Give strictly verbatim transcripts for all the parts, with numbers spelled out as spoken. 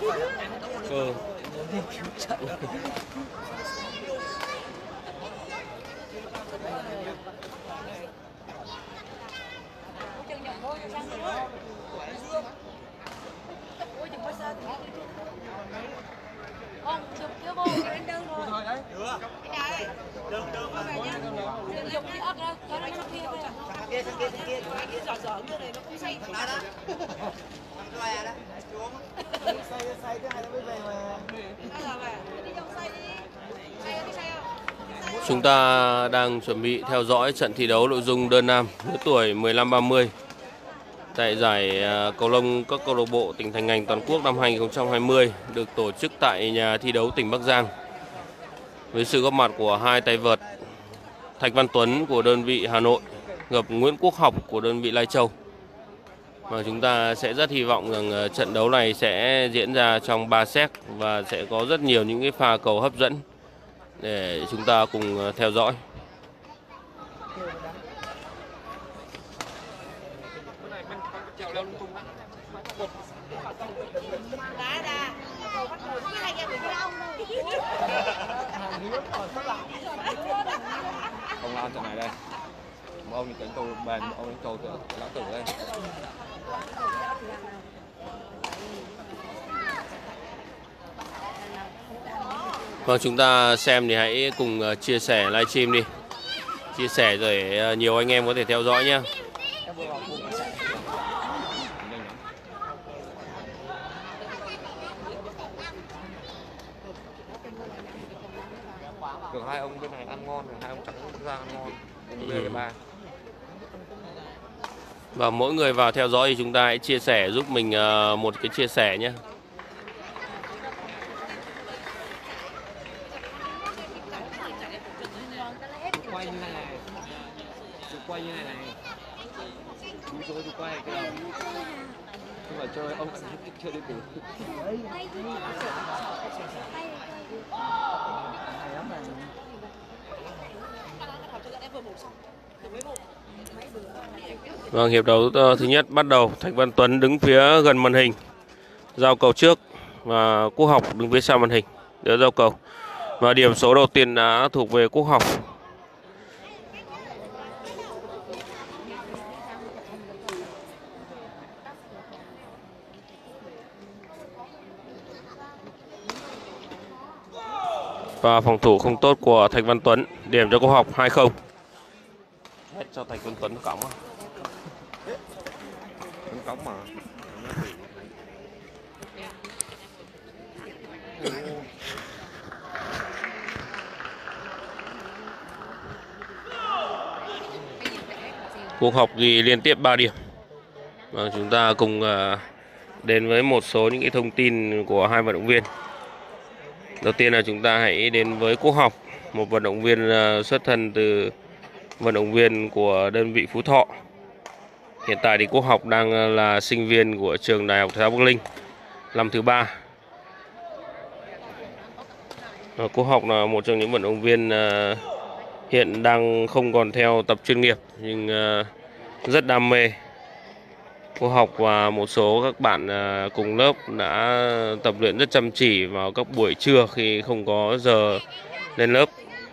Ừ. Chúng ta đang chuẩn bị theo dõi trận thi đấu nội dung đơn nam lứa tuổi mười lăm ba mươi tại giải cầu lông các câu lạc bộ tỉnh thành ngành toàn quốc năm hai nghìn không trăm hai mươi được tổ chức tại nhà thi đấu tỉnh Bắc Giang với sự góp mặt của hai tay vợt Thạch Văn Tuấn của đơn vị Hà Nội gặp Nguyễn Quốc Học của đơn vị Lai Châu. Và chúng ta sẽ rất hy vọng rằng trận đấu này sẽ diễn ra trong ba set và sẽ có rất nhiều những cái pha cầu hấp dẫn để chúng ta cùng theo dõi. Ông lo trận này đây. Một ông đánh cầu bền, một ông đánh cầu lão tử đây. Vâng, chúng ta xem thì hãy cùng chia sẻ livestream đi. Chia sẻ để nhiều anh em có thể theo dõi nhé. Được hai ông bên này ăn ngon, hai ông trắng ra ăn ngon. Ừ. Ba. Và mỗi người vào theo dõi thì chúng ta hãy chia sẻ giúp mình một cái chia sẻ nhé. Quay như này này. Quay như này này. Chú dối chú quay cái đầu. Không phải chơi ông chơi đi tử. Vâng, hiệp đấu thứ nhất bắt đầu. Thạch Văn Tuấn đứng phía gần màn hình, giao cầu trước, và Quốc Học đứng phía sau màn hình đỡ giao cầu. Và điểm số đầu tiên đã thuộc về Quốc Học. Và phòng thủ không tốt của Thạch Văn Tuấn, điểm cho Quốc Học hai không. Hết cho Thạch Văn Tuấn cõng. Cõng mà. Quốc Học ghi liên tiếp ba điểm. Và chúng ta cùng đến với một số những cái thông tin của hai vận động viên. Đầu tiên là chúng ta hãy đến với Quốc Học, một vận động viên xuất thân từ vận động viên của đơn vị Phú Thọ. Hiện tại thì Quốc Học đang là sinh viên của trường Đại học Thể thao Bắc Ninh, năm thứ ba. Quốc Học là một trong những vận động viên hiện đang không còn theo tập chuyên nghiệp nhưng rất đam mê. Quốc Học và một số các bạn cùng lớp đã tập luyện rất chăm chỉ vào các buổi trưa khi không có giờ lên lớp.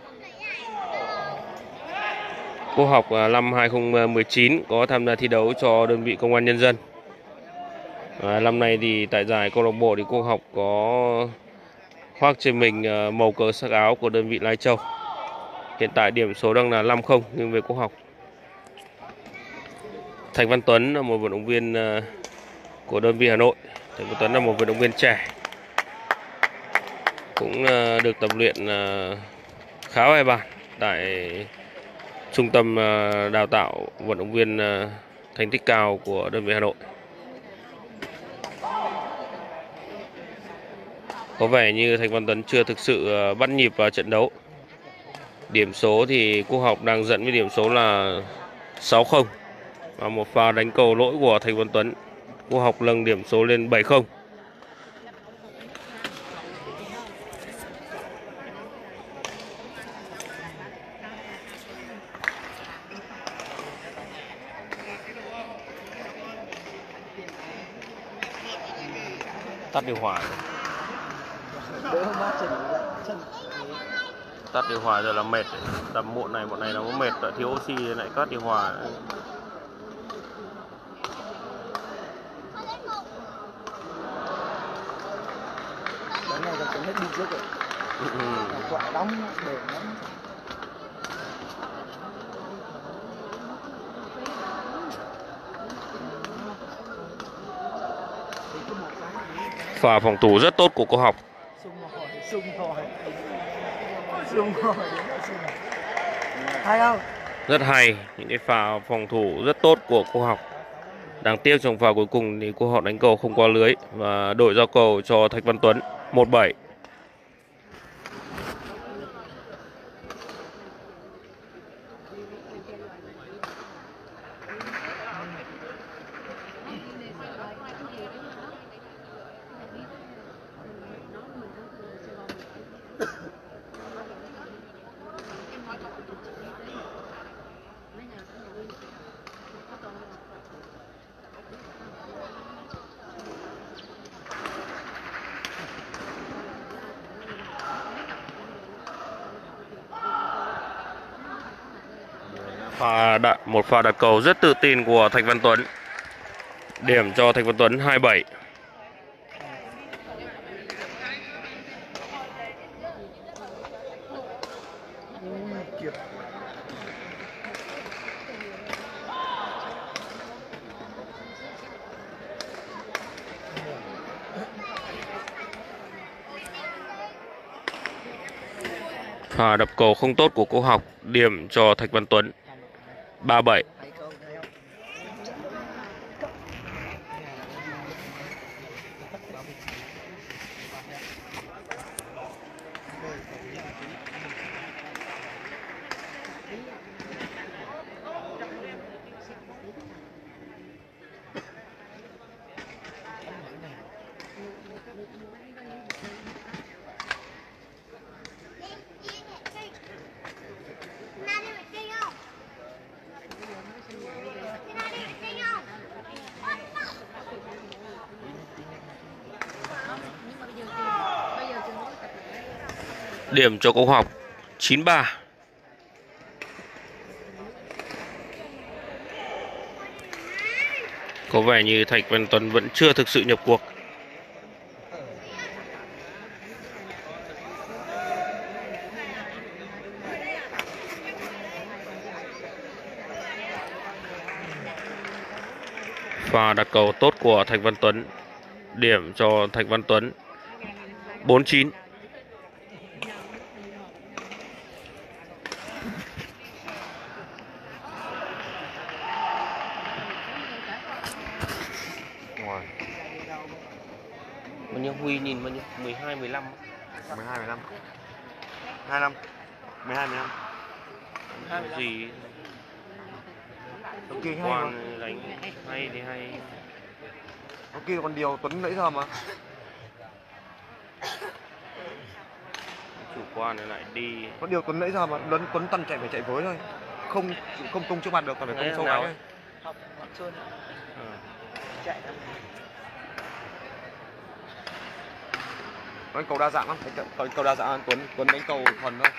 Quốc Học năm hai không một chín có tham gia thi đấu cho đơn vị Công an Nhân dân. À, năm nay thì tại giải câu lạc bộ thì Quốc Học có khoác trên mình màu cờ sắc áo của đơn vị Lai Châu. Hiện tại điểm số đang là năm không nhưng về Quốc Học. Thạch Văn Tuấn là một vận động viên của đơn vị Hà Nội. Thạch Văn Tuấn là một vận động viên trẻ, cũng được tập luyện khá bài bản tại trung tâm đào tạo vận động viên thành tích cao của đơn vị Hà Nội. Có vẻ như Thạch Văn Tuấn chưa thực sự bắt nhịp vào trận đấu. Điểm số thì Quốc Học đang dẫn với điểm số là sáu không. Và một pha đánh cầu lỗi của Thạch Văn Tuấn, Quốc Học nâng điểm số lên bảy không. Tắt điều hòa rồi. Đỡ mát chân chân. Tắt điều hòa rồi là mệt. Tầm muộn này, bọn này nó có mệt, lại thiếu oxy lại tắt điều hòa. Cái này là cũng hết đi trước rồi. Ừ. Quả đóng để nó. Pha phòng thủ rất tốt của cô học. Sung rồi, sung rồi. Sung rồi, sung. Hay không? Rất hay, những cái pha phòng thủ rất tốt của cô học. Đáng tiếc trong pha cuối cùng thì cô học đánh cầu không qua lưới và đội giao cầu cho Thạch Văn Tuấn một bảy. Pha đặt một pha đặt cầu rất tự tin của Thạch Văn Tuấn. Điểm cho Thạch Văn Tuấn hai bảy. Pha đập cầu không tốt của cô học, điểm cho Thạch Văn Tuấn ba bảy. Điểm cho cô học chín ba. Có vẻ như Thạch Văn Tuấn vẫn chưa thực sự nhập cuộc. Pha đặt cầu tốt của Thạch Văn Tuấn, điểm cho Thạch Văn Tuấn bốn chín. Bao nhiêu Huy nhìn bao nhiêu? mười hai mười lăm. mười hai mười lăm. hai năm. mười hai mười lăm. Cái gì? Ông kia hay mà. Quan đánh hay thì hay. Ông kia còn điều Tuấn nãy giờ mà. Chủ quan này lại đi. Có điều Tuấn nãy giờ mà Tuấn Tuấn toàn chạy phải chạy với thôi. Không không tung trước mặt được, toàn phải tung sâu gáy thôi. Học mặt sơn. À. Chạy lắm. Đánh cầu đa dạng lắm, đánh cầu đa dạng Tuấn Tuấn đánh cầu thuần thôi.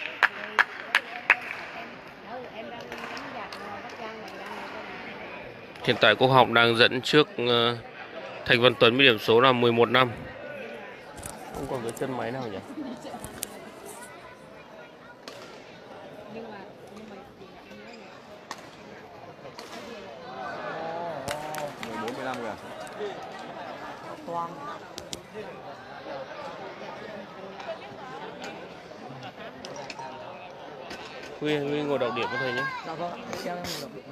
Hiện tại cô học đang dẫn trước uh, Thạch Văn Tuấn với điểm số là mười một năm. Không còn cái chân máy nào nhỉ? mười bốn mười lăm kìa. Toang. Huy, Huy ngồi đọc điểm với thầy nhé. Dạ vâng, xem đọc điểm.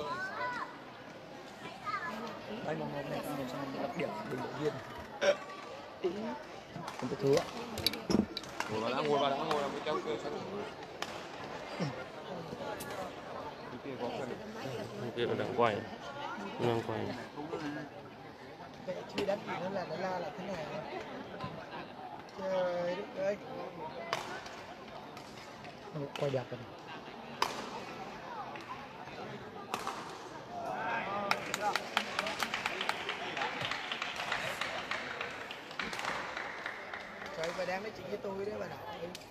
Đây một hôm này ta ngồi sang đọc điểm bình luận viên. Không có thứ ạ. Ngồi vào đã, ngồi vào đã, ngồi vào mới kéo cơ sang. Cái kia có phần. Cái kia nó đang quay. Nó đang quay. Vậy chứ đắt thì nó là nó la là thế này. Trời đất ơi. Quay đẹp rồi. đang nói chuyện với tôi đấy bà nội.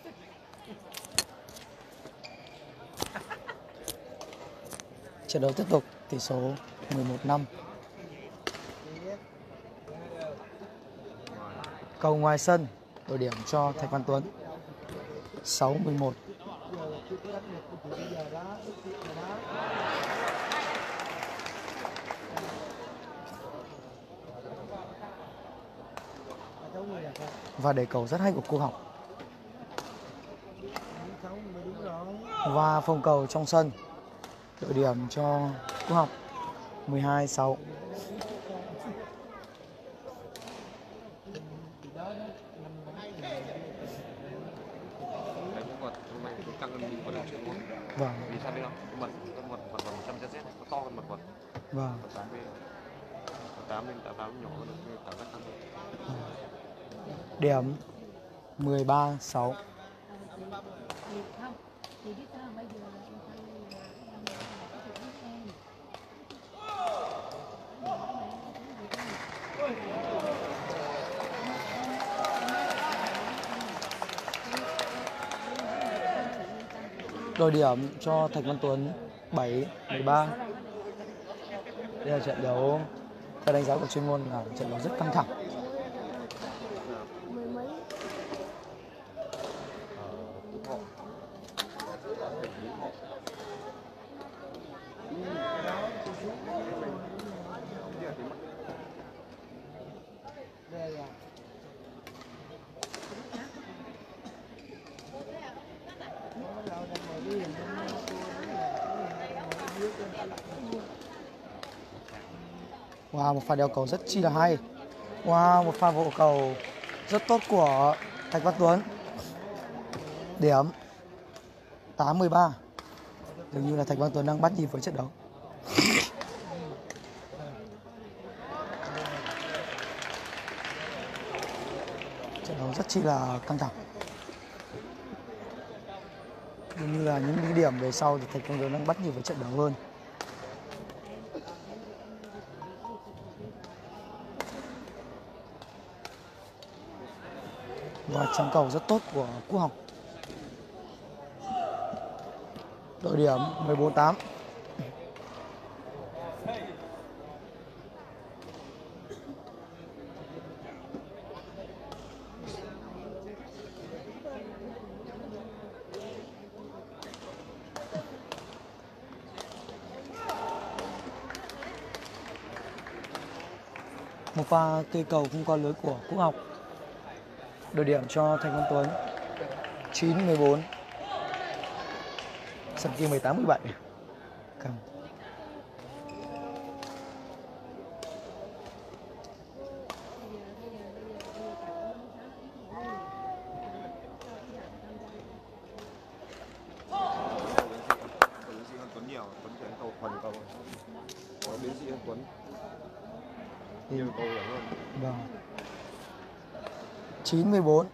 Trận đấu tiếp tục, tỷ số mười một năm. Cầu ngoài sân, đội điểm cho Thạch Văn Tuấn. sáu mười một. Và để cầu rất hay của cô Học. Và phòng cầu trong sân, đội điểm cho cô Học. mười hai sáu. Vâng. Vì sao biết không? Mật, con mật, mật vào một trăm Z Z nó to hơn mật vật. Vâng. Mật tám bên. Mật tám bên, tám tám nhỏ hơn, cảm giác căng. Điểm mười ba sáu. Đội điểm cho Thạch Văn Tuấn bảy mười ba. Đây là trận đấu theo đánh giá của chuyên môn là trận đấu rất căng thẳng. Wow, một pha đeo cầu rất chi là hay. Wow, một pha vỗ cầu rất tốt của Thạch Văn Tuấn. Điểm tám mười ba. Dường như là Thạch Văn Tuấn đang bắt nhịp với trận đấu. Trận đấu rất chi là căng thẳng. Dường như là những cái điểm về sau thì Thạch Văn Tuấn đang bắt nhịp với trận đấu hơn. Và chấm cầu rất tốt của Quốc Học. Đội điểm mười bốn tám. Một pha cây cầu không qua lưới của Quốc Học. Đội điểm cho Thạch Văn Tuấn chín mười bốn. Sân kia mười tám mười bảy. Cầm. Tuấn nhiều, Tuấn chuyển cầu phần cầu. Có biến sĩ hơn Tuấn. Nhiều cầu nhiều hơn. Vâng. chín mười bốn.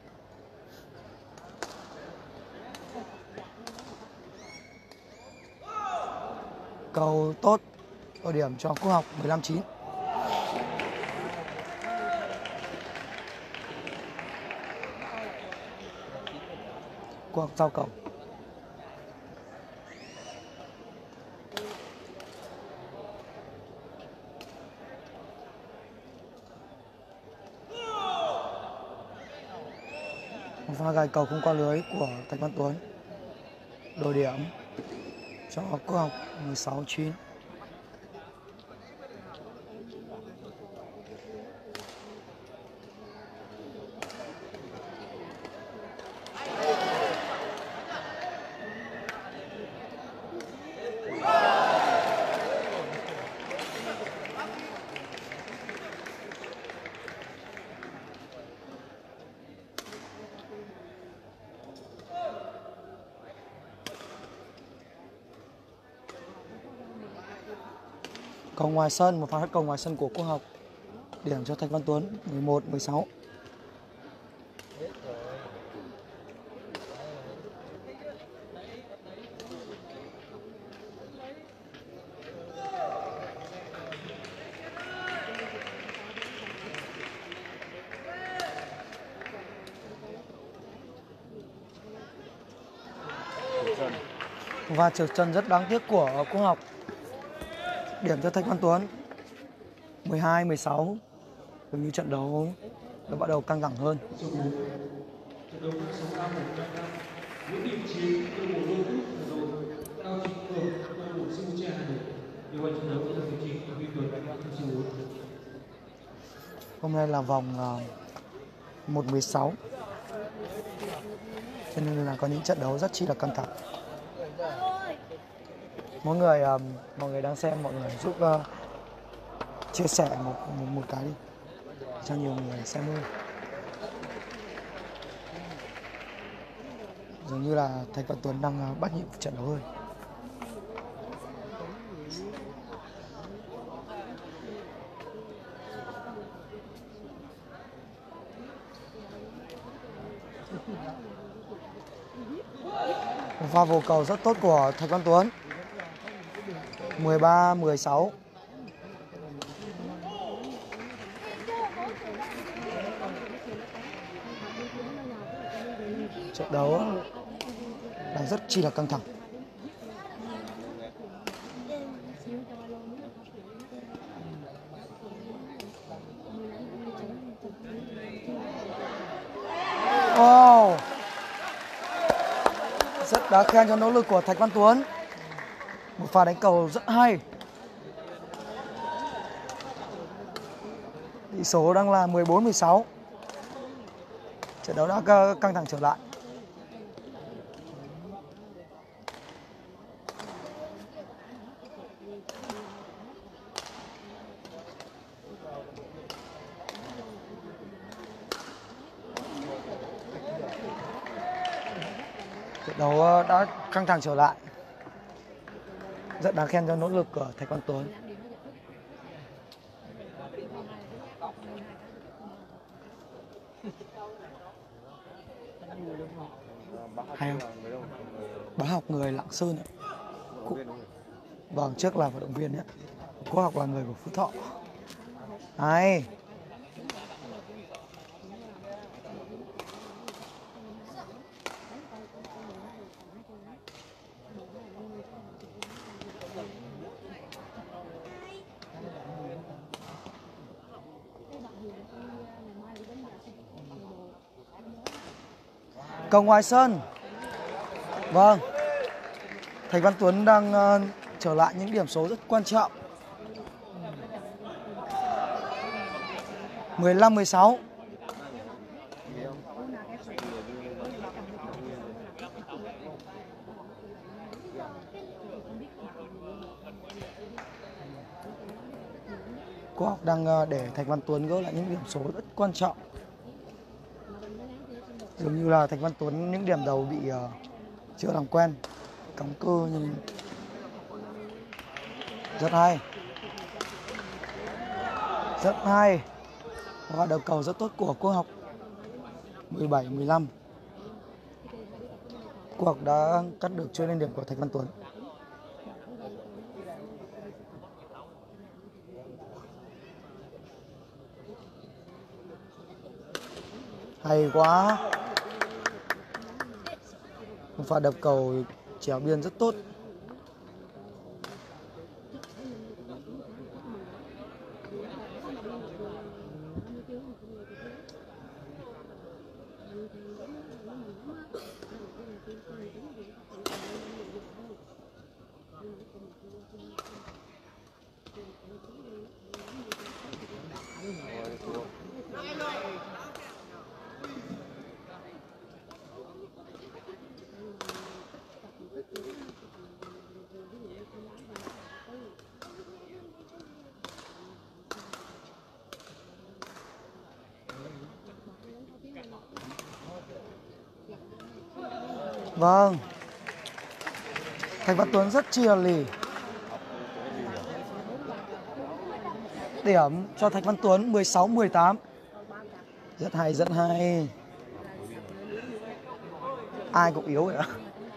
Cầu tốt. Đội điểm cho Quốc Học mười lăm chín. Quốc Học giao cầu. Một pha gài cầu không qua lưới của Thạch Văn Tuấn. Đội điểm cho Quốc Học mười sáu chín. Cầu ngoài sân, một pha hất cầu ngoài sân của Quốc Học. Điểm cho Thạch Văn Tuấn mười một mười sáu. Và trượt chân rất đáng tiếc của Quốc Học. Điểm cho Thạch Văn Tuấn. mười hai mười sáu. Dường như trận đấu đã bắt đầu căng thẳng hơn. Hôm nay là vòng uh, một mười sáu, cho nên là có những trận đấu rất chi là căng thẳng. Mọi người uh, mọi người đang xem, mọi người giúp uh, chia sẻ một, một một cái đi cho nhiều người xem hơn. Dường như là Thạch Văn Tuấn đang uh, bắt nhịp trận đấu hơn. Một pha vô cầu rất tốt của Thạch Văn Tuấn. mười ba mười sáu. Trận đấu đang rất chi là căng thẳng. Oh. Rất đáng khen cho nỗ lực của Thạch Văn Tuấn. Một pha đánh cầu rất hay. Tỷ số đang là mười bốn mười sáu. Trận đấu đã căng thẳng trở lại. Trận đấu đã căng thẳng trở lại. Rất đáng khen cho nỗ lực của Thạch Văn Tuấn. Hay không? Bá Học người Lạng Sơn ạ. Vâng, trước là vận động viên nhé. Quốc Học là người của Phú Thọ. Hay. Cầu ngoài sân. Vâng, Thạch Văn Tuấn đang uh, trở lại những điểm số rất quan trọng. mười lăm mười sáu. Quốc Học đang uh, để Thạch Văn Tuấn gỡ lại những điểm số rất quan trọng. Dường như là Thạch Văn Tuấn những điểm đầu bị uh, chưa làm quen, cắm cơ, nhưng rất hay, rất hay. Và đầu cầu rất tốt của Quốc Học. mười bảy mười lăm. Quốc Học đã cắt được chuỗi lên điểm của Thạch Văn Tuấn. Hay quá. Một pha đập cầu chéo biên rất tốt. Vâng, Thạch Văn Tuấn rất chi là lì. Điểm cho Thạch Văn Tuấn mười sáu mười tám. Rất hay, rất hay. Ai cũng yếu vậy ạ.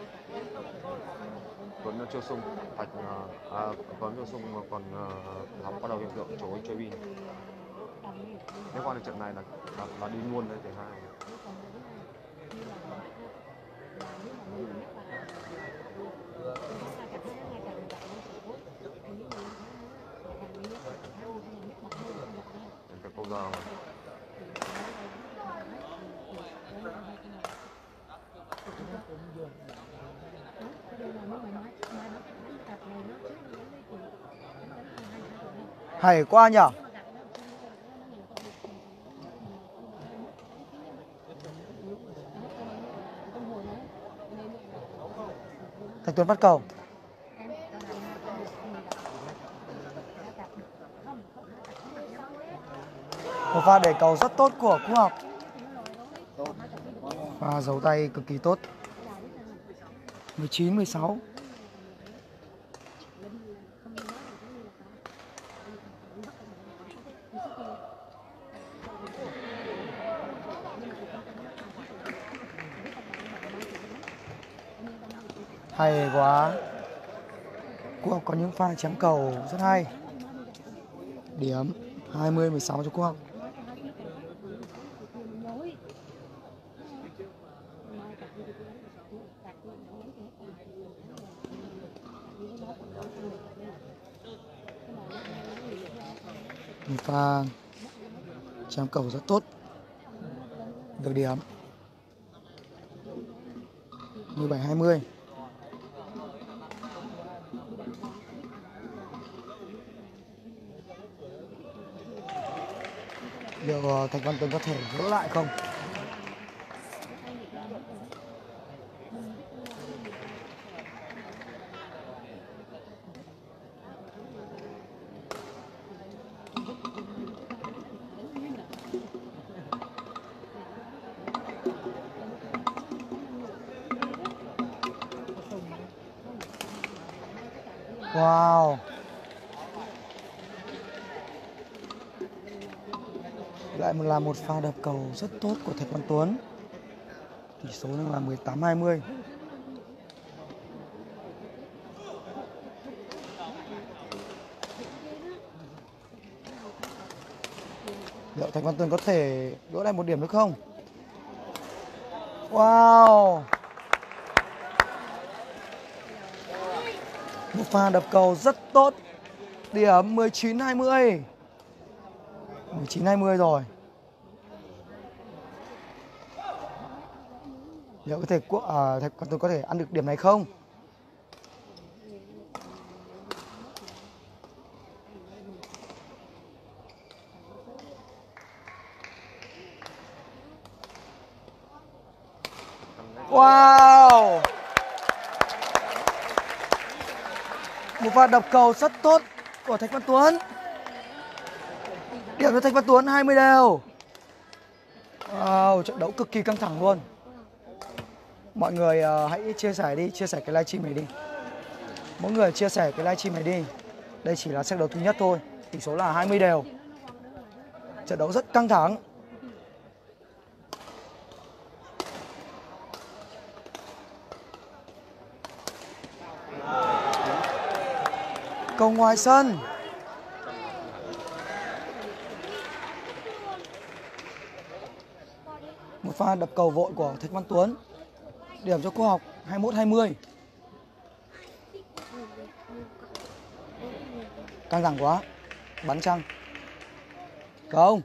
Tuấn chưa sung, Thạch à, Tuấn chưa sung mà còn uh, học bắt đầu hiện tượng chối chơi pin. Nếu qua được trận này là, là là đi luôn đấy, thể hai. Các quốc gia mà. Hay quá nhở. Thạch Tuấn bắt cầu. Một pha để cầu rất tốt của Quốc Học. Pha giấu tay cực kỳ tốt. mười chín mười sáu. Hay quá. Quốc Học có những pha chém cầu rất hay. Điểm hai mươi mười sáu cho Quốc Học. Một pha chém cầu rất tốt. Được điểm mười bảy hai mươi. Liệu Thạch Văn Tuấn có thể gỡ lại không? Wow. Lại là một pha đập cầu rất tốt của Thạch Văn Tuấn. Tỷ số đang là mười tám hai mươi. Liệu Thạch Văn Tuấn có thể gỡ lại một điểm được không? Wow. Một pha đập cầu rất tốt. Điểm mười chín hai mươi. mười chín hai mươi rồi. Liệu có thể à, Thạch Văn Tuấn có thể ăn được điểm này không? Wow. Một pha đập cầu rất tốt của Thạch Văn Tuấn. Điểm cho Thạch Văn Tuấn hai mươi đều. Wow, trận đấu cực kỳ căng thẳng luôn. Mọi người uh, hãy chia sẻ đi, chia sẻ cái livestream này đi. Mỗi người chia sẻ cái livestream này đi. Đây chỉ là set đấu thứ nhất thôi. Tỷ số là hai mươi đều. Trận đấu rất căng thẳng. Cầu ngoài sân. Một pha đập cầu vội của Thạch Văn Tuấn. Điểm cho Quốc Học hai mươi mốt hai mươi. Căng thẳng quá. Bắn chăng. Không.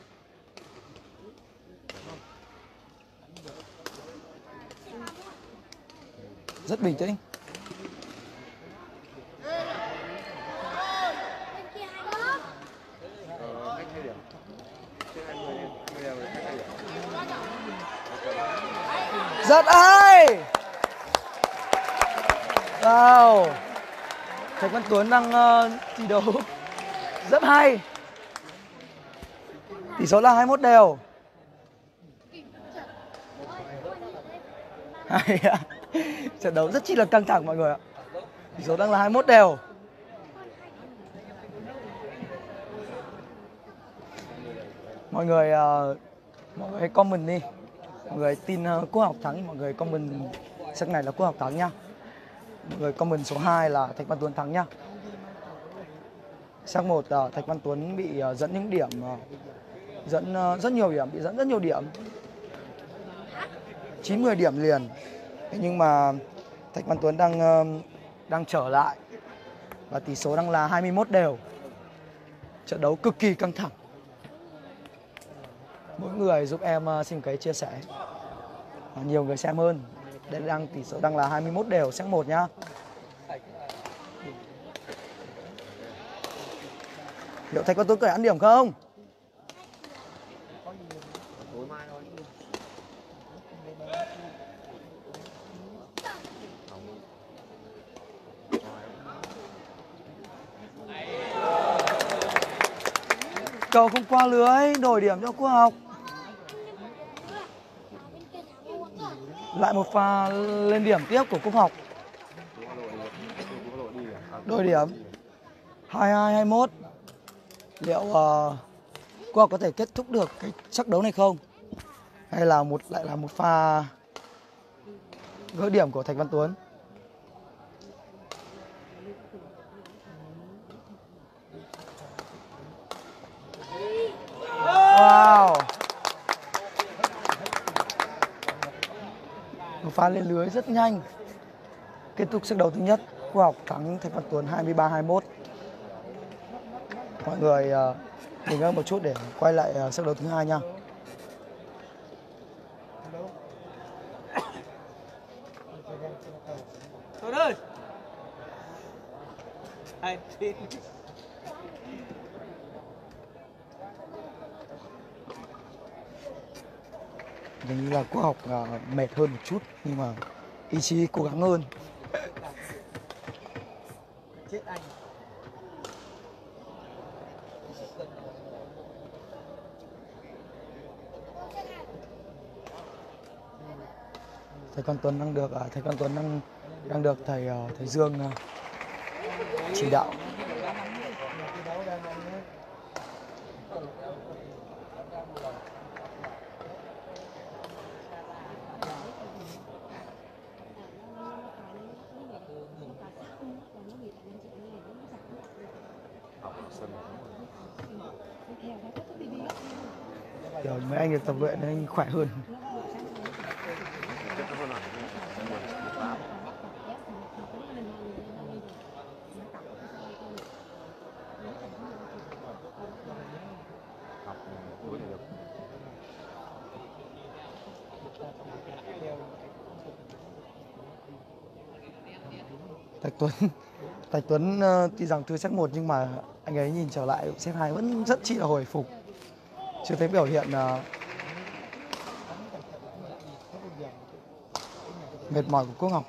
Rất bình tĩnh. Rất hay. Wow. Thạch Văn Tuấn đang uh, thi đấu rất hay. Tỷ số là hai mươi mốt đều. Hay ạ. Trận đấu rất chi là căng thẳng mọi người ạ. Tỷ số đang là hai mươi mốt đều. Mọi người uh, mọi người comment đi. Mọi người tin uh, Quốc Học thắng, mọi người comment set này là Quốc Học thắng nhá. Mọi người comment số hai là Thạch Văn Tuấn thắng nhá. Set một uh, Thạch Văn Tuấn bị uh, dẫn những điểm uh, dẫn uh, rất nhiều điểm, bị dẫn rất nhiều điểm. chín mười điểm liền. Thế nhưng mà Thạch Văn Tuấn đang ờ, đang trở lại và tỷ số đang là hai mươi mốt đều. Trận đấu cực kỳ căng thẳng. Mỗi người giúp em ờ, xin cái chia sẻ và nhiều người xem hơn. Đây đang tỷ số đang là hai mươi mốt đều, set một nhá. Liệu Thạch Văn Tuấn có thể ăn điểm không? Tối mai thôi. Cầu không qua lưới, đổi điểm cho Quốc Học. Lại một pha lên điểm tiếp của Quốc Học. Đổi điểm hai hai hai mốt. Liệu uh, Quốc Học có thể kết thúc được cái trận đấu này không? Hay là một lại là một pha gỡ điểm của Thạch Văn Tuấn? Wow. Một pha lên lưới rất nhanh. Kết thúc trận đấu thứ nhất, Quốc Học thắng Thạch Văn Tuấn hai mươi ba hai mươi mốt. Mọi người uh, nghỉ ngơi một chút để quay lại uh, trận đấu thứ hai nha. Thôi ơi. Hai tin. Hình như là Quốc Học uh, mệt hơn một chút nhưng mà ý chí cố gắng hơn. Chết anh. Thầy Văn Tuấn đang được uh, thầy Văn Tuấn đang đang được thầy uh, thầy Dương uh, chỉ đạo. Kiểu mấy anh được tập luyện nên anh khỏe hơn. Thạch Tuấn Thạch Tuấn uh, tuy rằng thua set một nhưng mà anh ấy nhìn trở lại set hai vẫn rất chi là hồi phục. Chưa thấy biểu hiện uh, mệt mỏi của Quốc Học.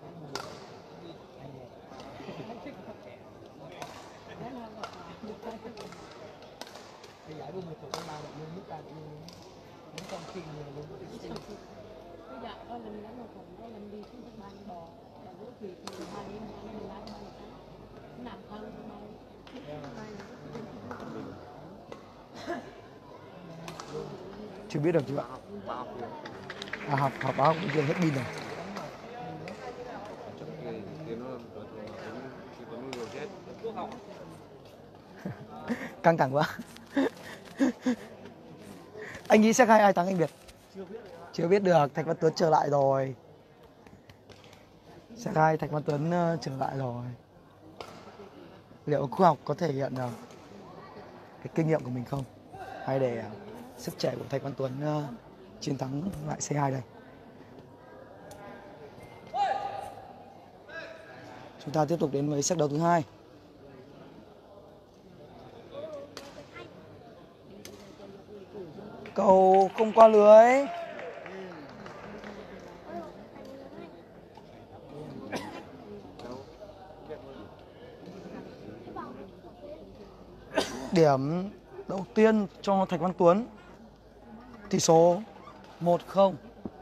Chưa biết được chưa ạ? À, học học báo cũng chưa hết pin rồi. Căng thẳng quá. Anh nghĩ sẽ hai ai thắng anh Việt? Chưa biết được. Thạch Văn Tuấn trở lại rồi. Sẽ hai Thạch Văn Tuấn uh, trở lại rồi. Liệu Quốc Học có thể hiện uh, cái kinh nghiệm của mình không? Hay để uh, sức trẻ của Thạch Văn Tuấn uh, chiến thắng lại xê hai đây? Chúng ta tiếp tục đến với set đấu thứ hai. Cầu không qua lưới. Điểm đầu tiên cho Thạch Văn Tuấn. Tỷ số một không.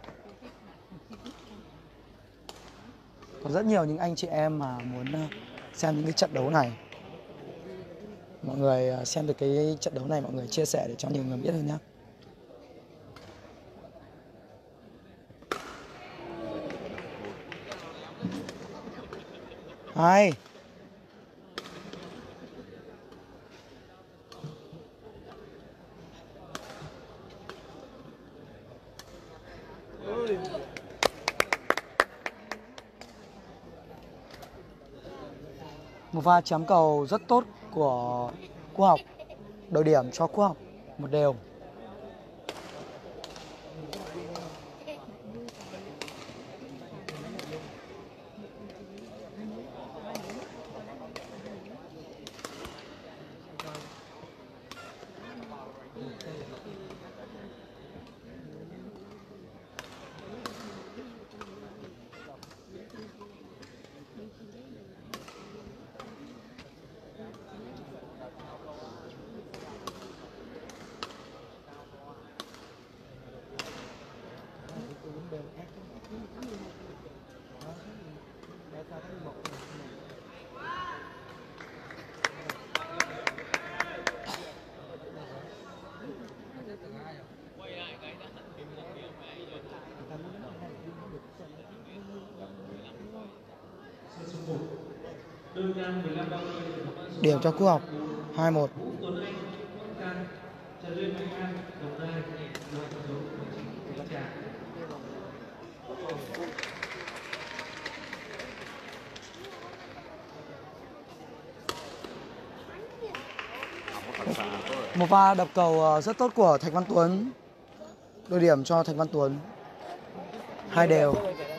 Có rất nhiều những anh chị em mà muốn xem những cái trận đấu này. Mọi người xem được cái trận đấu này, mọi người chia sẻ để cho nhiều người biết hơn nhé. Hai. Một pha chém cầu rất tốt của Quốc Học. Đội điểm cho Quốc Học một đều. Điểm cho Quốc Học hai một. Một pha đập cầu rất tốt của Thạch Văn Tuấn. Đội điểm cho Thạch Văn Tuấn hai đều.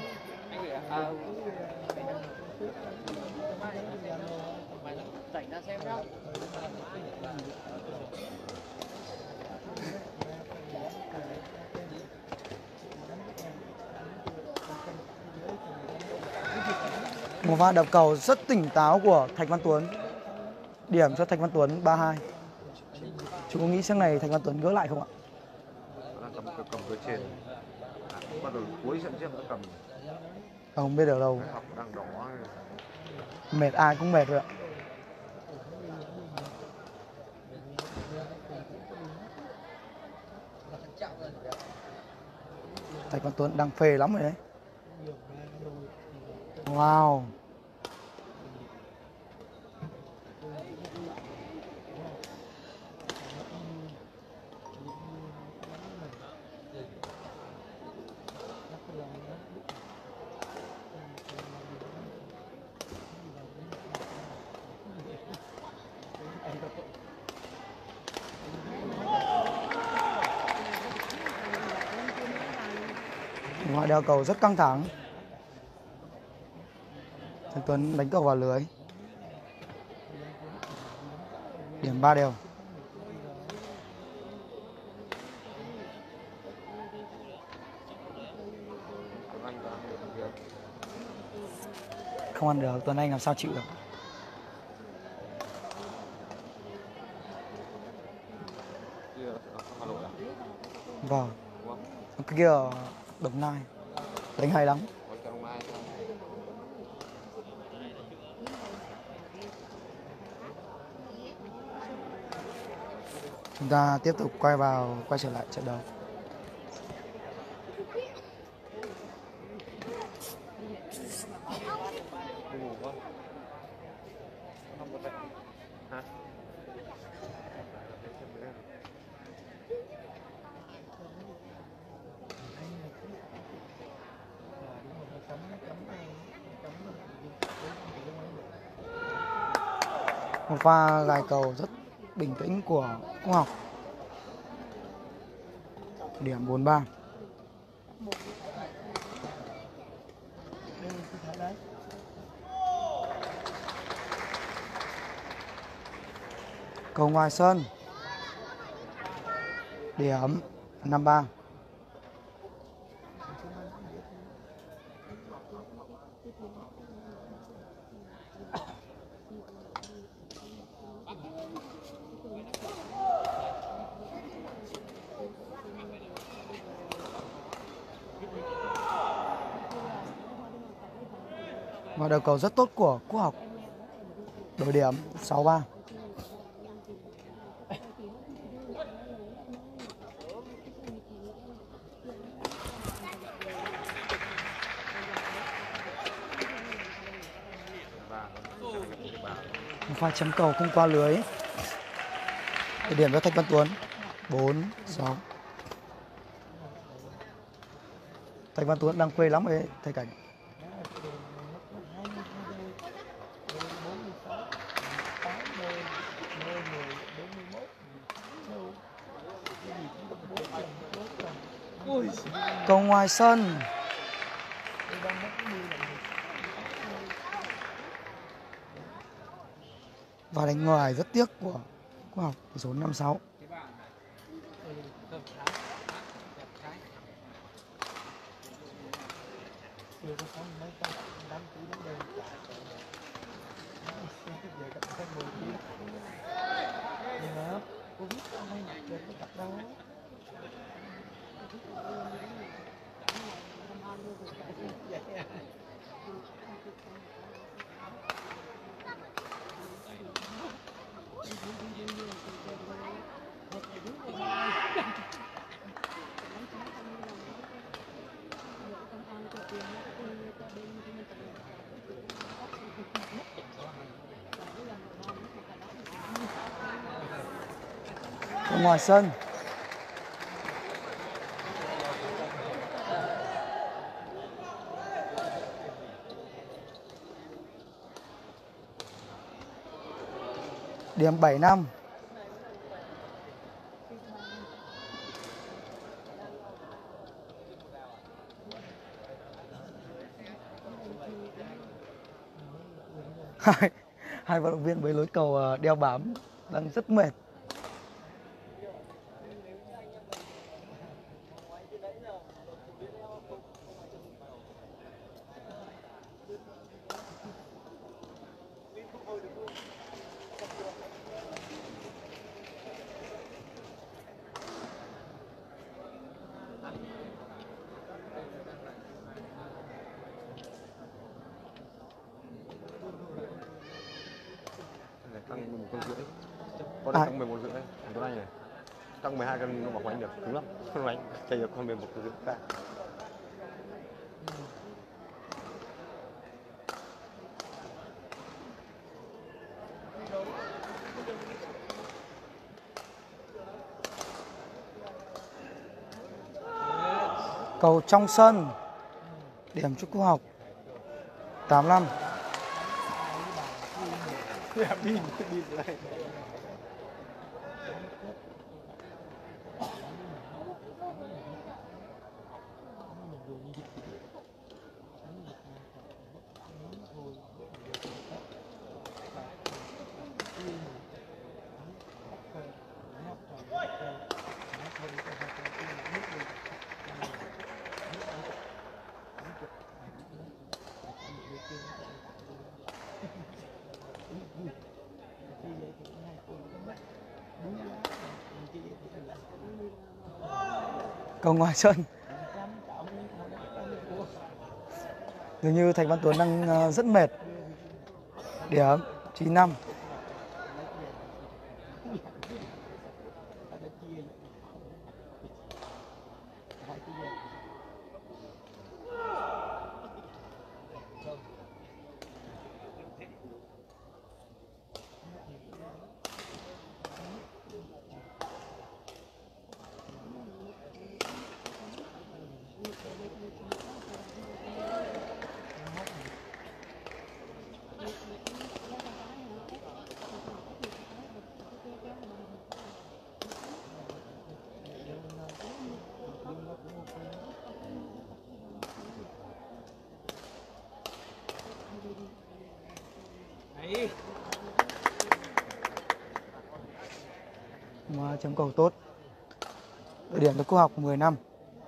Một pha đập cầu rất tỉnh táo của Thạch Văn Tuấn. Điểm cho Thạch Văn Tuấn ba hai. Chú có nghĩ xem này Thạch Văn Tuấn gỡ lại không ạ? Cầm cầm từ trên. Bắt đầu cuối trận trước nó cầm. Không biết ở đâu. Học đang đỏ. Mệt ai cũng mệt rồi ạ. Thạch Văn Tuấn đang phê lắm rồi đấy. Wow. Ngoại đeo cầu rất căng thẳng. Thạch Tuấn đánh cầu vào lưới. Điểm ba đều. Không ăn được, Tuấn Anh làm sao chịu được. Vâng. Cái kia ở Đồng Nai đánh hay lắm. Chúng ta tiếp tục quay vào quay trở lại trận đấu. Một pha gài cầu rất bình tĩnh của Quốc Học. Điểm bốn ba. Cầu ngoài sân. Điểm năm ba. Và đầu cầu rất tốt của Quốc Học. Đội điểm sáu ba. Một pha chấm cầu không qua lưới. Đội điểm cho Thạch Văn Tuấn bốn sáu. Thạch Văn Tuấn đang quê lắm rồi thầy Cảnh. Cầu ngoài sân. Và đánh ngoài rất tiếc của Quốc học, tỷ số năm sáu. Cầu ngoài sân. Điểm bảy năm. Hai, hai vận động viên với lối cầu ờ, đeo bám đang rất mệt. Tăng mười một cân rưỡi. Có thể À. tăng mười một rưỡi thằng Tuấn Anh này. Tăng mười hai cân nó bảo đánh được, cứng lắm. Không đánh, chạy được con mười một cân rưỡi ta. Cầu trong sân. Điểm cho Quốc học. tám năm. Cầu ngoài sân. Dường như Thạch Văn Tuấn đang ờ, rất mệt. Điểm chín năm. Mà chấm cầu tốt. Đội điểm cho Quốc học mười năm.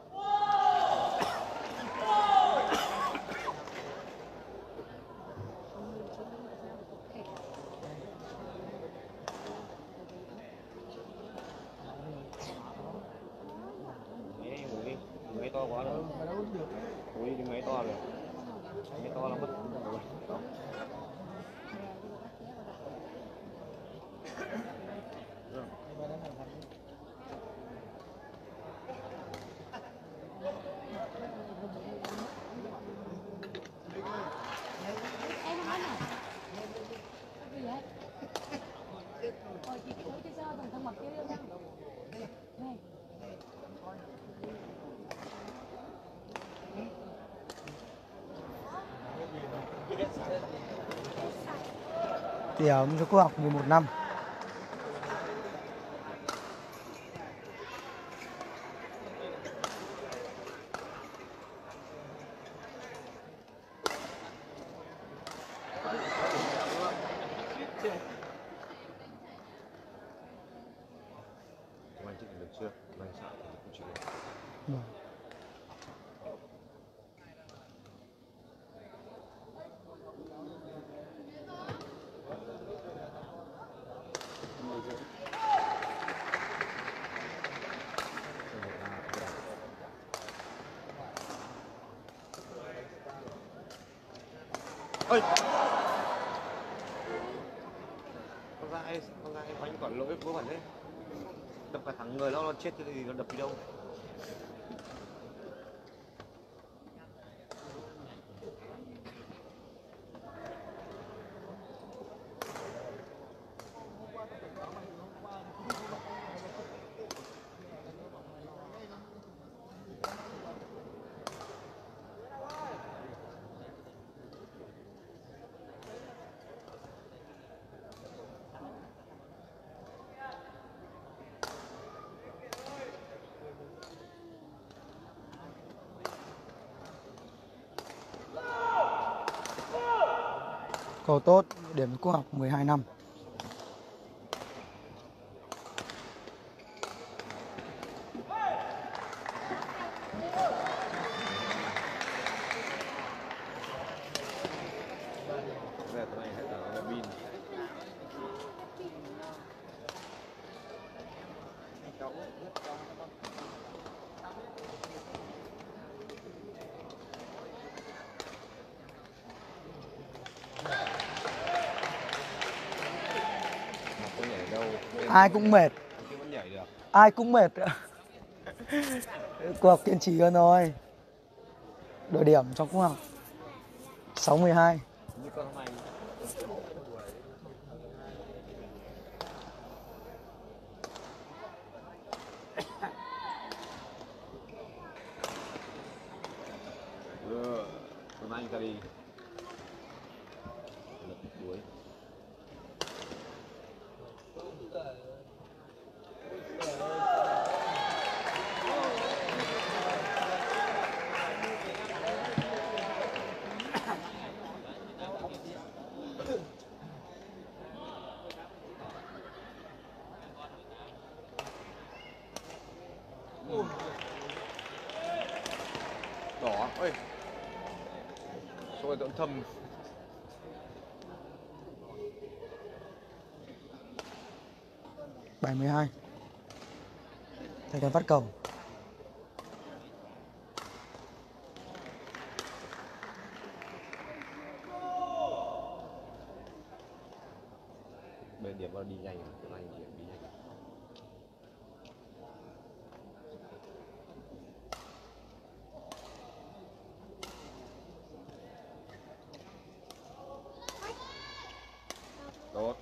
Máy to quá rồi. Ui, cái máy to rồi. Máy to là mất. Điểm cho Quốc học mười một năm. chưa? Này sợ không chịu được. Vâng. Ơi, con gái con gái bánh còn lỗi vớ vẩn đấy, đập cả thằng người nó nó chết thì nó đập đi đâu. Cầu tốt, điểm quốc học mười hai năm. Về tụi này hết cả pin. Không nhảy đâu. Ai cũng mệt, Chứ vẫn nhảy được. ai cũng mệt. Cuộc học kiên trì hơn thôi. Đội điểm trong quốc học sáu mươi hai. Như con hôm nay. Ừ, hôm nay ta đi. Lật đuối. Đỏ, ơi. Xôi tận thâm. bảy mươi hai. Thầy Tuấn phát cầu. Bên điểm vào đi nhanh, hôm nay điểm đi nhanh. Tốt.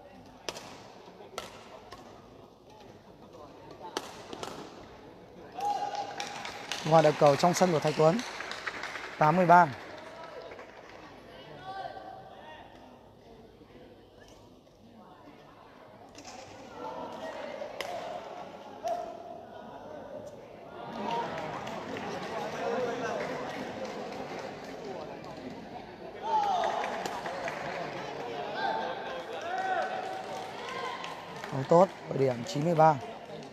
Ngoài được cầu trong sân của Thạch Tuấn. tám mươi ba. Cầu tốt, đội điểm chín mươi ba.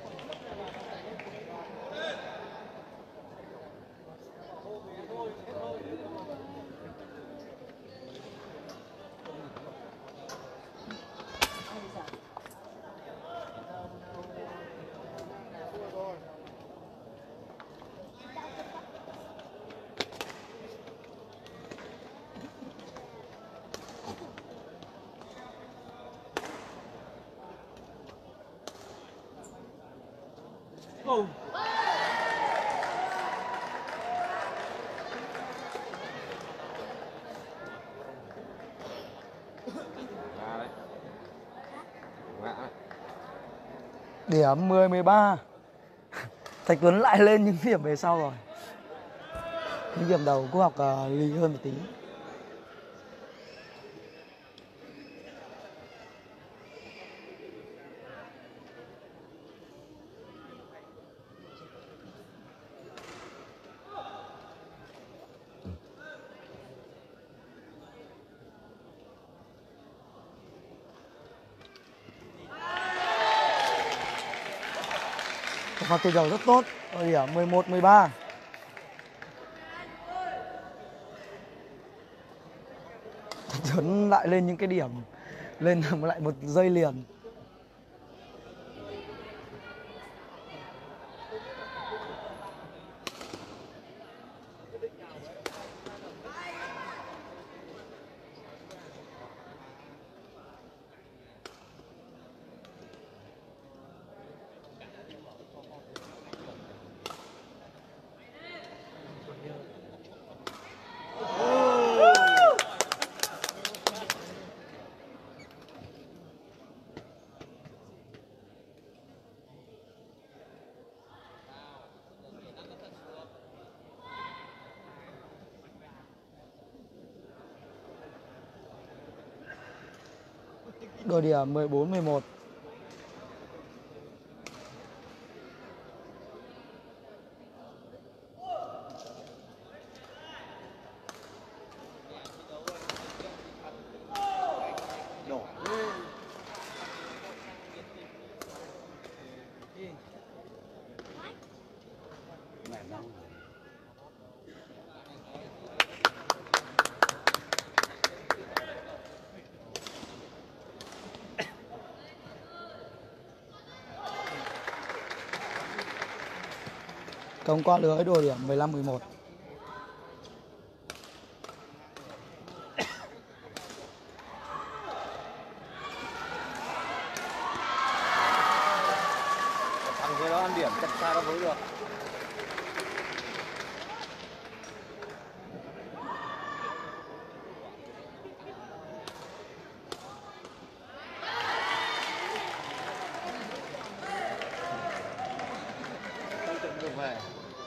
Ra đấy. Ngã đấy. Điểm mười mười ba. Thạch Tuấn lại lên những điểm về sau rồi. Những điểm đầu quốc học uh, lì hơn một tí. Một pha cây dầu rất tốt. Ở điểm mười một mười ba. Thạch Tuấn lại lên những cái điểm, lên lại một giây liền. Đội điểm mười bốn mười một. Công qua lưới đội điểm mười lăm mười một. Thằng người đó ăn điểm chắc sao nó mới được. Được về.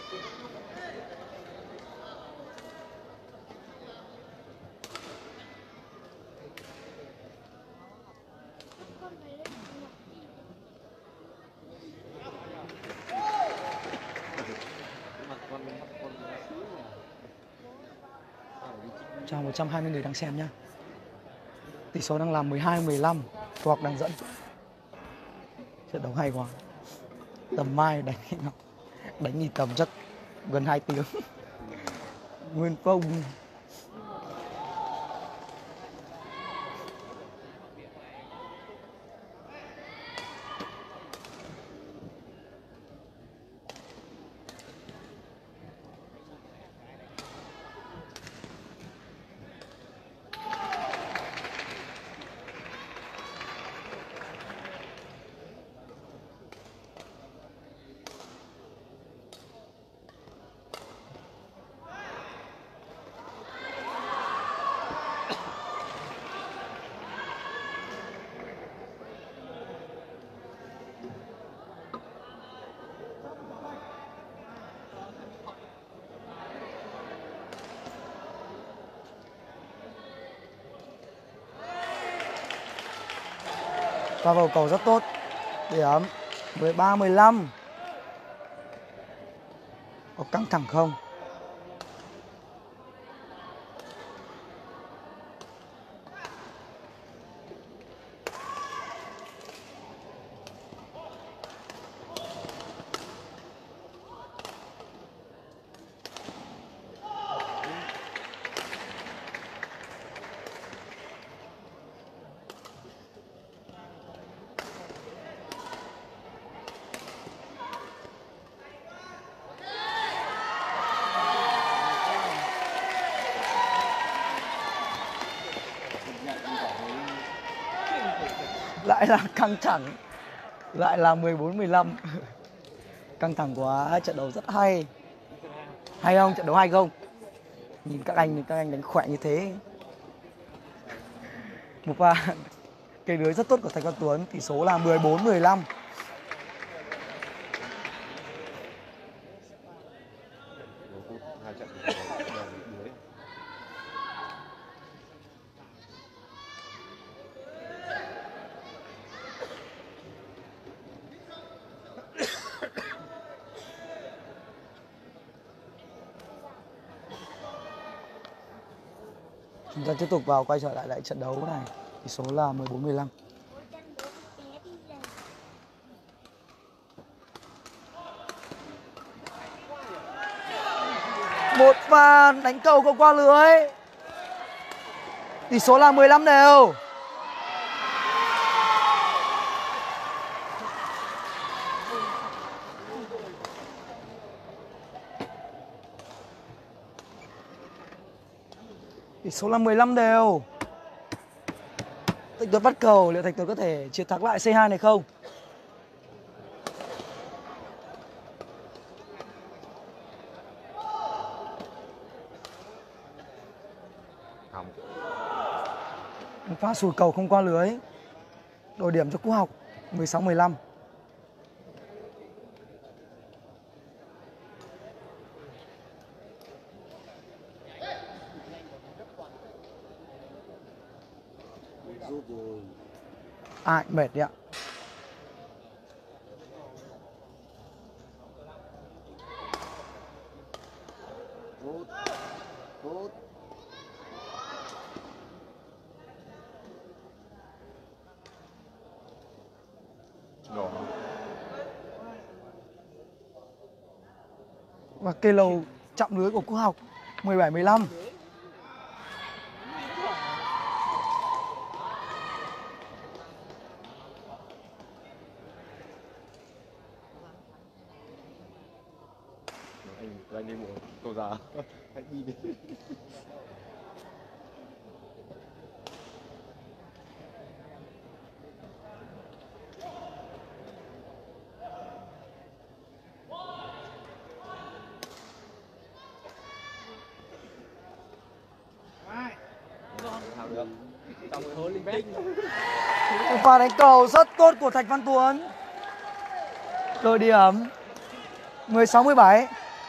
Chào một trăm hai mươi người đang xem nhá. Tỷ số đang là mười hai mười lăm, Thuộc đang dẫn. Trận đấu hay quá. Tầm mai đánh đánh nhì tầm chắc gần hai tiếng. Nguyên phong. Và vào cầu rất tốt. Điểm mười ba mười lăm. Có căng thẳng không? Lại là căng thẳng. Lại là mười bốn mười lăm. Căng thẳng quá, trận đấu rất hay. Hay không? Trận đấu hay không? Nhìn các anh, các anh đánh khỏe như thế. Một pha cây lưới rất tốt của Thạch Văn Tuấn. Tỷ số là mười bốn mười lăm. Hai trận đều bị đuối. Chúng ta tiếp tục vào quay trở lại lại trận đấu này. Tỷ số là mười bốn mười lăm. Một pha đánh cầu không qua lưới. Tỷ số là mười lăm đều. Tỷ số là mười lăm đều. Thạch Tuấn bắt cầu, liệu Thạch Tuấn có thể chiến thắng lại xê hai này không? Không. Một pha sủi cầu không qua lưới. Đổi điểm cho Cú Học, mười sáu mười lăm. À, mệt đấy ạ. Rồi. Và cây lầu chạm lưới của Cú Học, mười bảy mười lăm. Anh anh đi một câu già. Hãy đi đi. Một pha đánh cầu rất tốt của Thạch Văn Tuấn. Đổi điểm mười sáu mười bảy.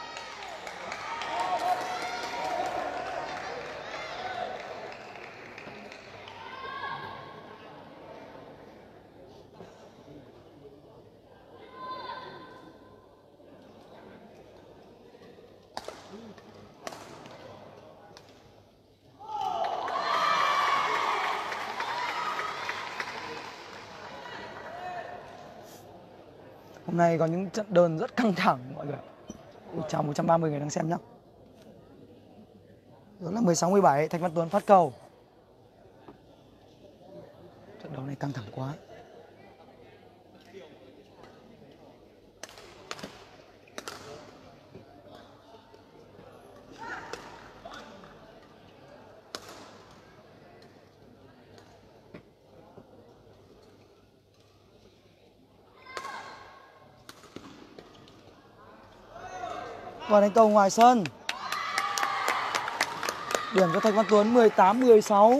Hôm nay có những trận đơn rất căng thẳng mọi người. Ui, chào một trăm ba mươi người đang xem nhé. Đó là mười sáu mười bảy, Thạch Văn Tuấn phát cầu. Trận đấu này căng thẳng quá. Và đánh cầu ngoài sân. Điểm cho Thạch Văn Tuấn mười tám mười sáu.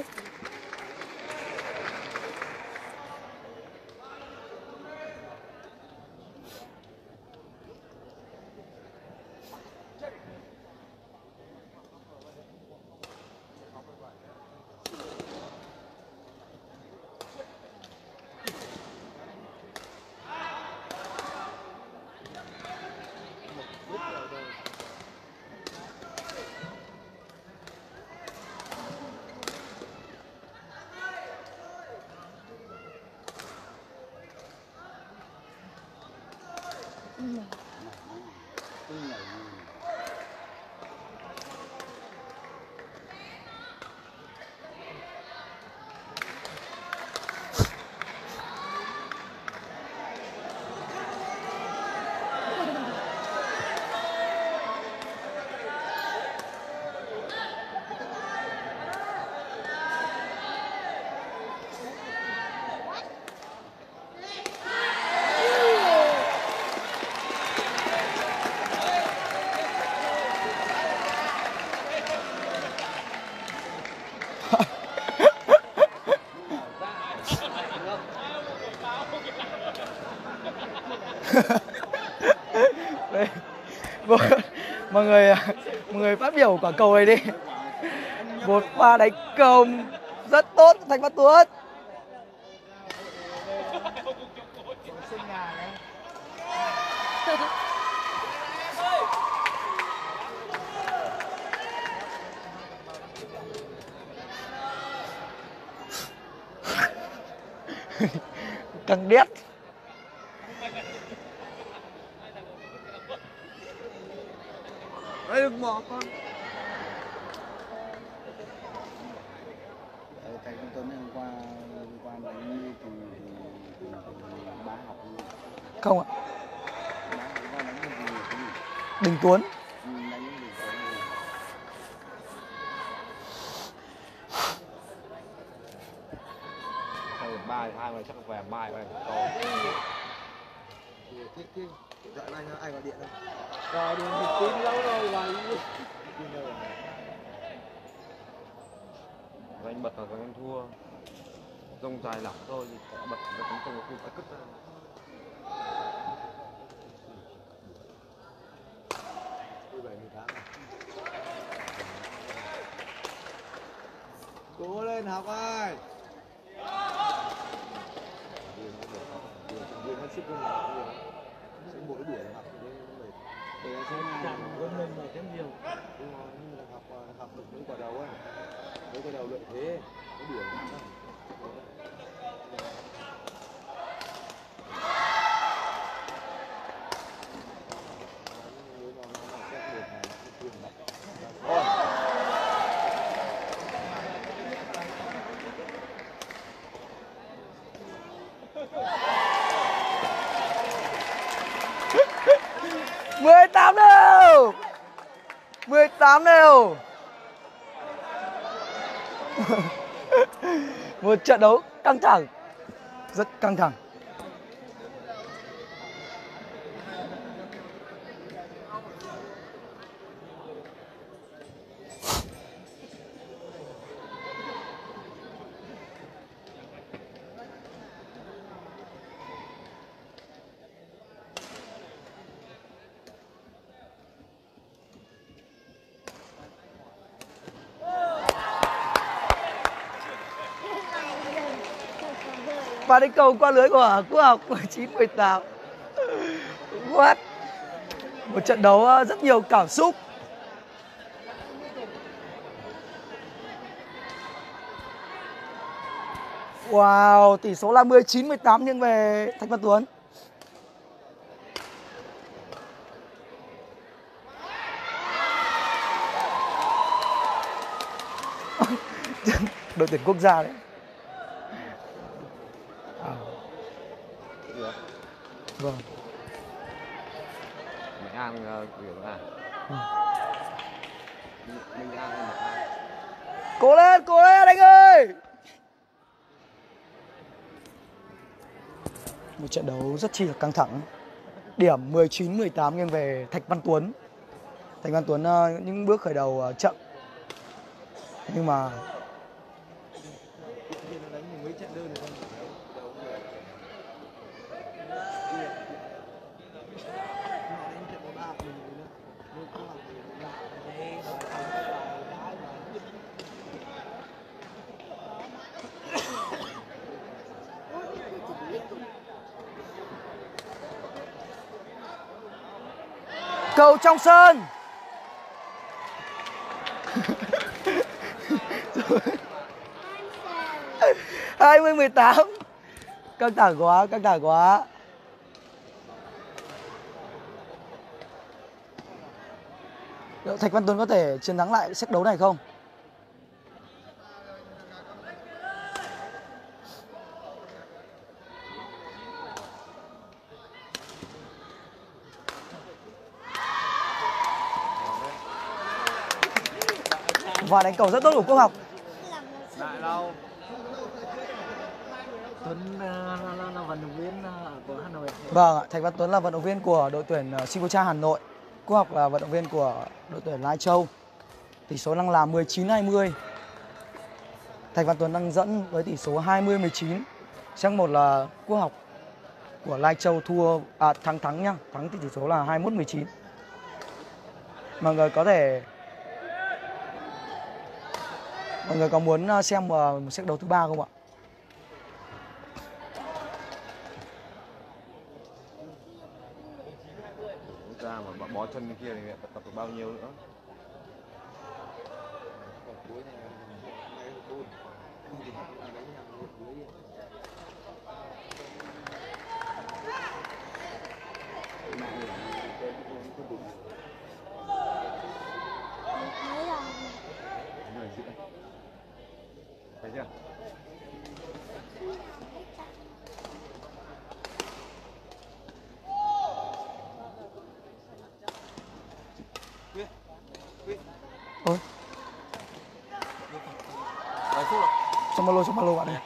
Đây, mọi người mọi người phát biểu quả cầu này đi. Một pha đánh cầu rất tốt Thạch Văn Tuấn. Căng đét. Ê, đừng bỏ con. Thầy Văn Tuấn hôm qua hôm qua đánh thì thì bá học Không ạ. bá học qua đánh cái gì cái gì Đình Tuấn. Ừ, đánh cái gì cái gì. Sau ba hai mà chắc về mai về to. Thế thế dạo này ai gọi điện không? Rồi điện thì tin lâu rồi vậy. Tin đâu rồi? Anh bật là anh thua. Rông dài lỏng thôi thì bật nó tấn công không phải cất ra. mười bảy mười tám. Cố lên học ơi. Điền hết sức luôn là sẽ mỗi buổi học đến mười để sẽ làm quân mình là thêm nhiều. Đúng rồi, nhưng mà học học được những quả đầu ấy, mấy quả đầu lợi thế, cái điểm nó mười tám đều. mười tám đều. Một trận đấu căng thẳng. Rất căng thẳng. Và đánh cầu qua lưới của Quốc học mười chín mười tám. What? Một trận đấu rất nhiều cảm xúc. Wow, tỷ số là mười chín mười tám nghiêng về Thạch Văn Tuấn. Đội tuyển quốc gia đấy. À. Vâng. Mẹ An kiểu là. Ừ. Minh An hay Mẹ An. Cố lên, cố lên anh ơi. Một trận đấu rất chi là căng thẳng. Điểm mười chín mười tám nghiêng về Thạch Văn Tuấn. Thạch Văn Tuấn uh, những bước khởi đầu uh, chậm. Nhưng mà mấy trận đơn này cầu trong sân. hai mươi mười tám. Căng thẳng quá, căng thẳng quá. Liệu Thạch Văn Tuấn có thể chiến thắng lại set đấu này không? Và đánh cầu rất tốt của Quốc học. Lại đâu? Tuấn là, là, là vận động viên của Hà Nội. Vâng ạ, Thạch Văn Tuấn là vận động viên của đội tuyển Singocha Hà Nội. Quốc học là vận động viên của đội tuyển Lai Châu. Tỷ số đang là mười chín hai mươi. Thạch Văn Tuấn đang dẫn với tỷ số hai mươi mười chín. Chắc một là Quốc học của Lai Châu thua à thắng thắng nhá, thắng thì tỷ số là hai mươi mốt mười chín. Mọi người có thể Mọi người có muốn xem một set đấu thứ ba không ạ? Ra mà bó chân bên kia thì tập, tập được bao nhiêu nữa. Ôi, Vài phút rồi. trong ba lô, trong ba lô bạn này.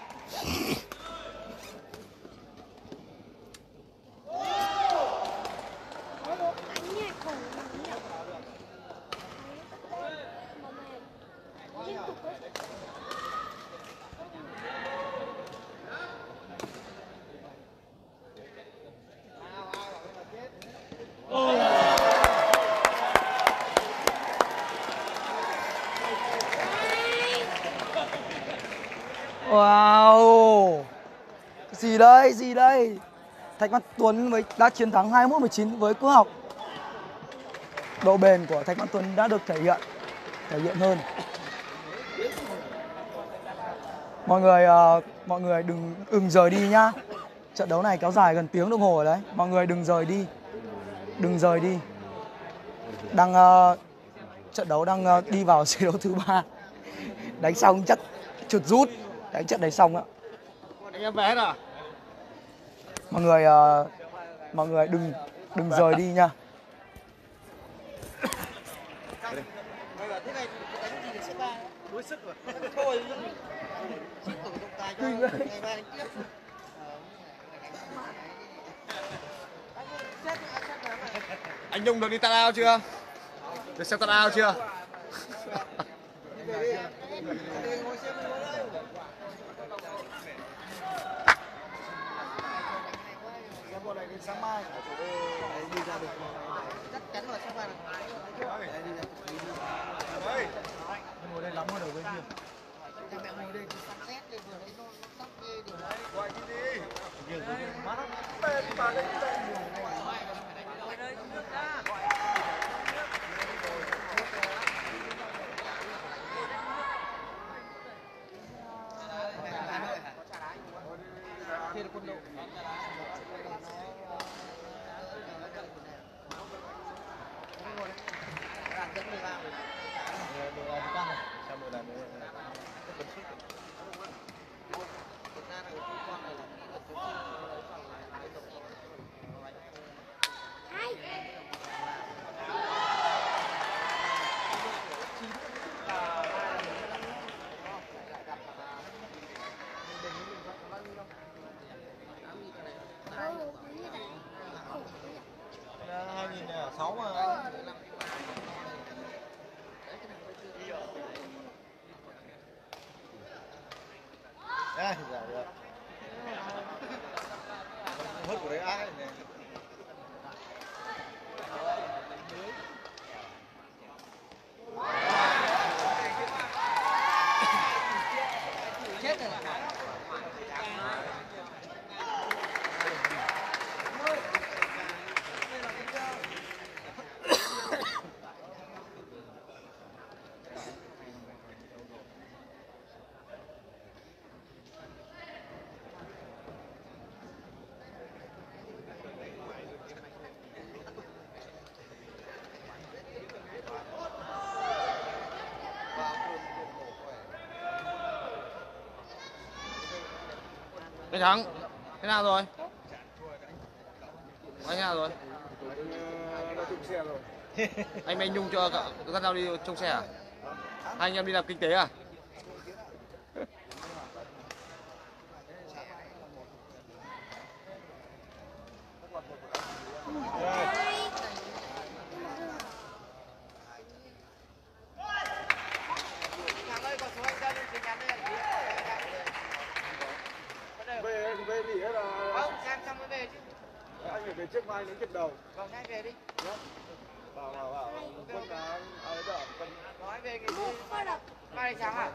Wow, gì đây, gì đây? Thạch Văn Tuấn với đã chiến thắng hai mươi mốt mười chín với Quốc Học. Độ bền của Thạch Văn Tuấn đã được thể hiện, thể hiện hơn. Mọi người, uh, mọi người đừng đừng rời đi nhá. Trận đấu này kéo dài gần tiếng đồng hồ rồi đấy. Mọi người đừng rời đi, đừng rời đi. Đang uh, trận đấu đang uh, đi vào chế đấu thứ ba. Đánh xong chắc chuột rút. Đánh trận này xong ạ. Anh em về hết à? Mọi người uh, mọi người đừng đừng rời đi nha. Đuối sức rồi. Thôi. Anh Nhung được đi tạt ao chưa? Được xem tạt ao chưa? Sáng mai ở chỗ đi ra được chắc chắn là sáng mai đây ngồi đây lắm hơn ở bên kia cha mẹ ngồi đây sắp xét đây vừa đấy nó tóc ghê đi gọi đi đi má nó bê đi vào đây đi đây kia là quân đội hai nghìn lẻ sáu mà. Đây, dạ được. Hớt của đấy ai này. Chết rồi. Cái thắng thế nào rồi? Anh nào rồi? Anh Anh Nhung cho dắt nhau đi trông xe à? Hai anh em đi làm kinh tế à? Về về nghỉ hay là không xem xong mới về chứ. Anh phải về trước mai đến trận đầu. Vâng, anh về đi. Bảo bảo bảo quân là ở đấy đỡ cần nói về nghỉ đi. Mai sáng à?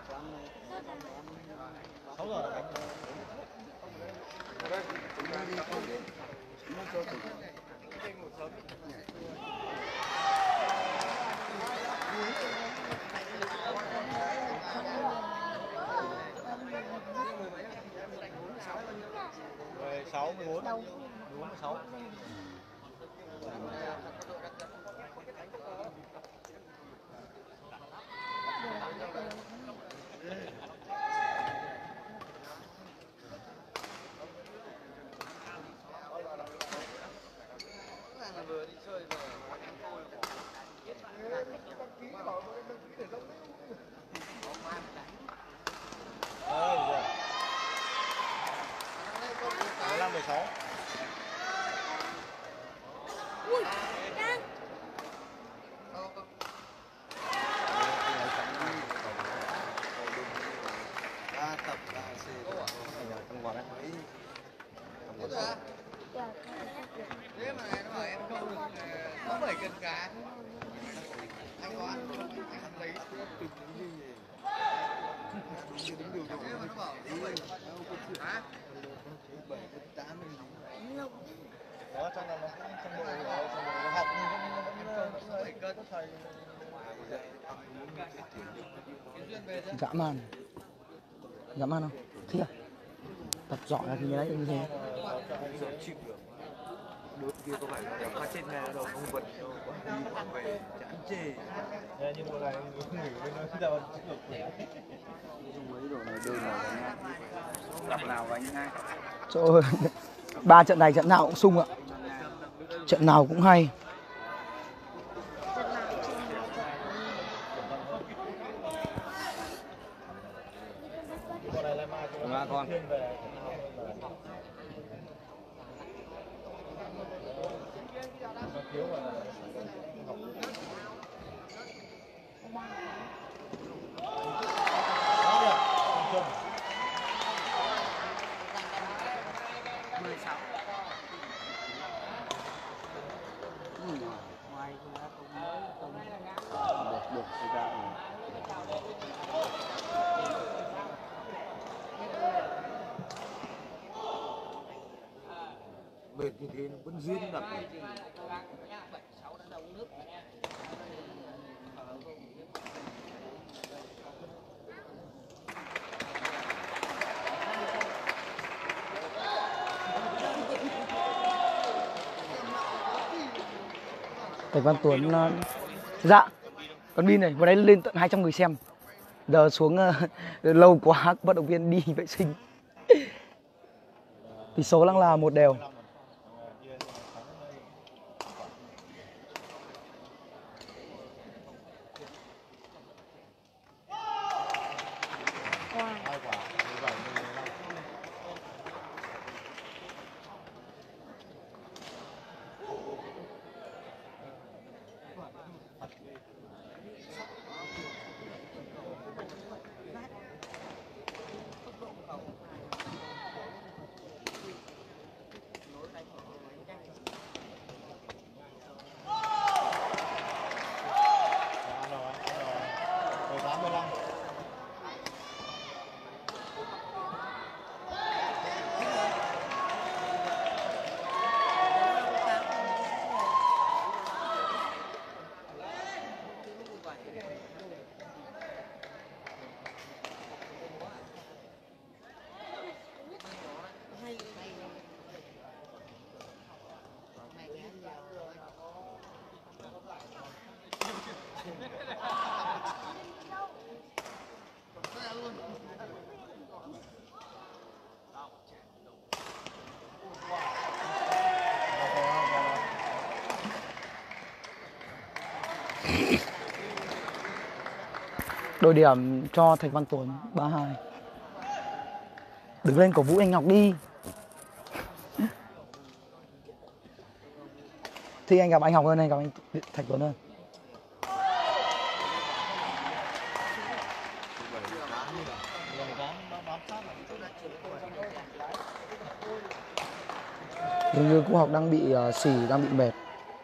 sáu giờ là đây. Ngủ sớm. mười sáu, mười bốn, mười bốn, mười sáu. Vừa đi chơi vừa bảy cân cá. Anh có ăn không? Anh ăn lấy. Đúng điều điều nó bảo hả? bảy tám mình đó cho nó trong bộ nó học nó bảy cân thầy dã man, dã man không? Thích à? Tập giỏi là thì như đấy như thế. chịu được. Đối kia có phải là qua trên này đâu không vật đâu, đi về chán chê. Như bộ này ngủ với nó đâu chịu được. Mấy đồ này đơn này gặp nào và anh hai. Trời ơi, ba trận này trận nào cũng sung ạ. Trận nào cũng hay. Ba con. Mệt như thế nó vẫn duyên đập. Thầy Văn Tuấn uh, dạ con pin này vừa nãy lên tận hai trăm người xem, giờ xuống uh, lâu quá vận động viên đi vệ sinh. Tỷ số đang là một đều. Đội điểm cho Thạch Văn Tuấn ba hai. Đứng lên cổ vũ anh Ngọc đi. Thì anh gặp anh Ngọc hơn, anh gặp anh Thạch Tuấn hơn. Dường như Quốc Học đang bị uh, xỉ, đang bị mệt.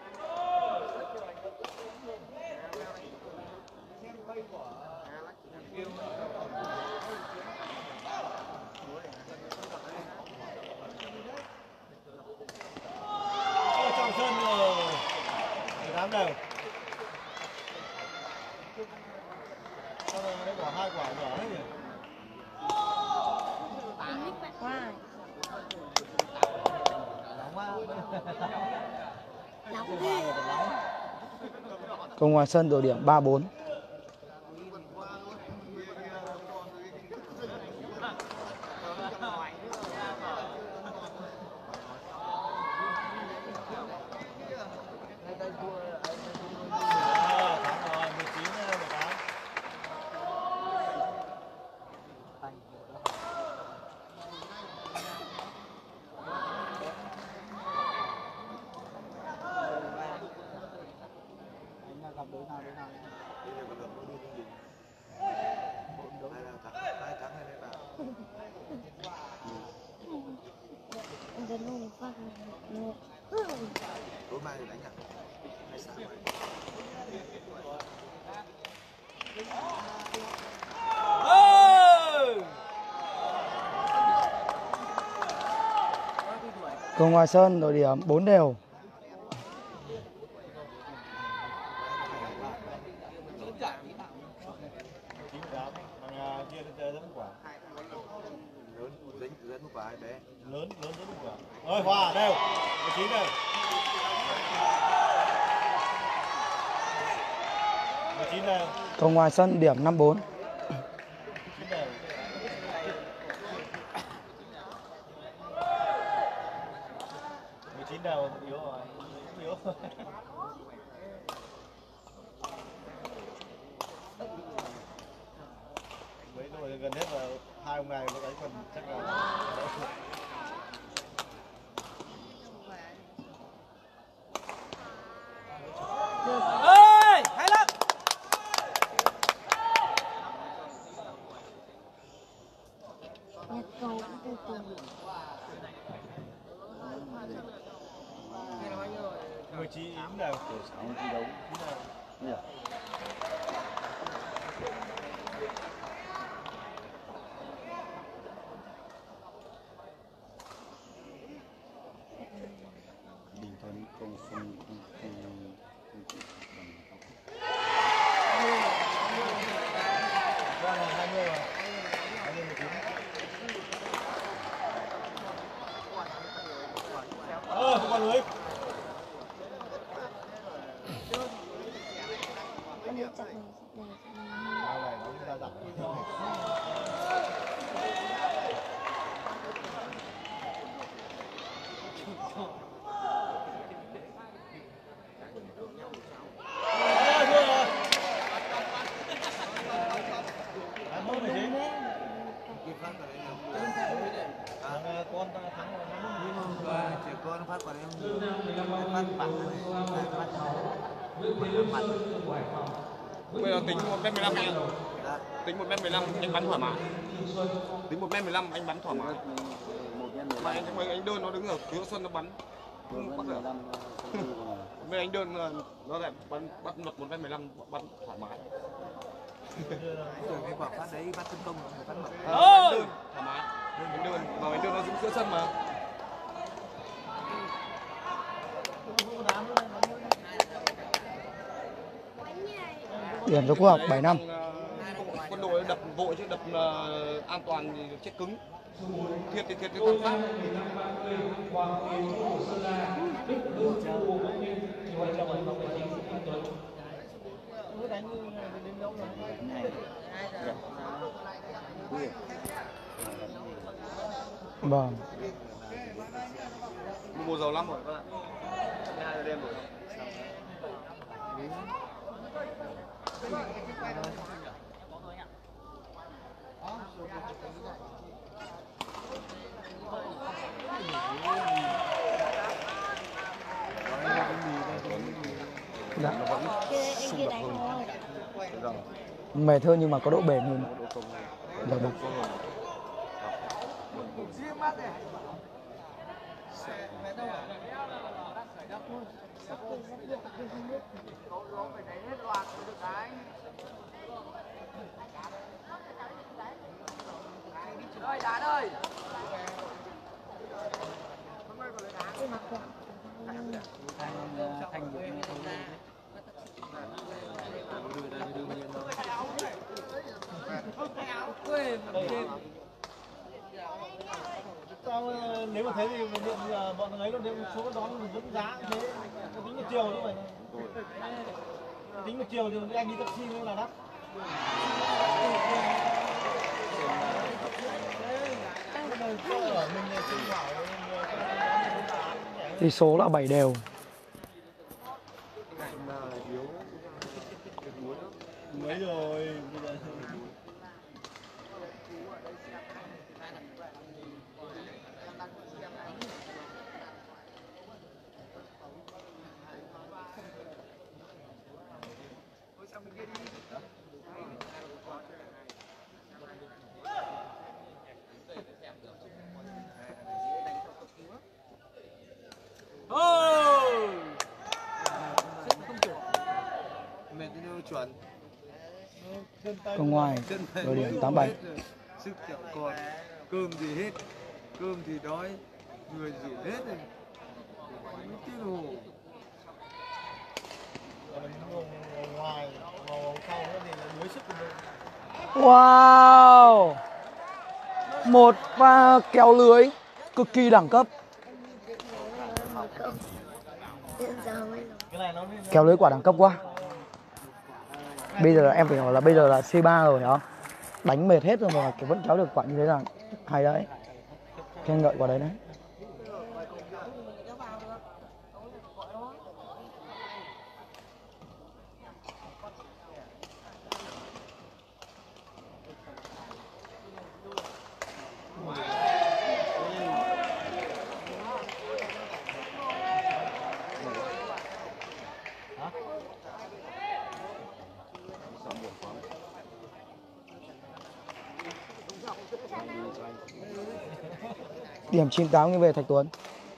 Công Hòa Sơn đội điểm ba bốn. Tối mai thì đánh à? Cầu Ngoài Sơn đội điểm bốn đều. Lớn lớn một quả bé. Lớn lớn lớn một quả. Ơi hòa đều. mười chín đều. mười chín đều. Cầu Ngoài Sơn điểm năm bốn. chín đều. mười chín đều yếu rồi. Yếu. Mấy đội gần hết là hai ông này nó đánh phần chắc là ơi hay lắm. Nhật cầu từ từ. mười chín đều. Sáu thi đấu. Nhỉ? Bình Thuận không không không không hai mươi rồi. hai mươi mười chín. Ờ, không qua lưới. Anh ấy chặt này, này, Này này nó ra dặn. Con ta thắng rồi nó chỉ con phát quả em phát bắn phát bắn Bây giờ tính một mét mười lăm đi. Tính một mét mười lăm anh bắn thoải mái. Tính một mét mười lăm anh bắn thoải mái. Mà anh mấy anh đơn nó đứng ở phía sân nó bắn. Không bắt được. Mấy anh đơn nó lại bắn bắt luật một mét mười lăm bắn thoải mái. cái quả phát đấy phát tấn công phát mở. Ờ, đơn thoải mái. Anh đơn mà anh đơn nó đứng giữa sân mà. Điểm cho Quốc Học bảy năm. Quân đội đập vội chứ đập uh, an toàn thì chết cứng. Thiệt thì thiệt cái toàn phát. Vâng. Mùa giàu lắm rồi các bạn. hai giờ đêm rồi. Dạ. kia kia đánh thôi. Mệt hơn nhưng mà có độ bền hơn. Dạ vâng. Ơi đá ơi. Mặc quần. Sao nếu mà thế thì điện bọn ấy nó đem số đón vẫn giá thế, tính một chiều như vậy. Tính một chiều thì anh đi taxi mới là đắt. Tỷ số là bảy đều. Mấy rồi. chuẩn. Cầu ngoài đội điểm tám bảy. Sức chẳng còn, cơm thì hết, cơm thì đói, người rủ hết rồi. Mấy tiếng hồ. Ngoài màu sau nữa thì là đuối sức của mình. Wow, một pha kéo lưới cực kỳ đẳng cấp. Kéo lưới quả đẳng cấp quá. Bây giờ em phải hỏi là bây giờ là xê ba rồi hả? Đánh mệt hết rồi mà vẫn kéo được quả như thế là hay đấy. Khen ngợi quả đấy đấy. Điểm chín tám nghiêng về Thạch Tuấn.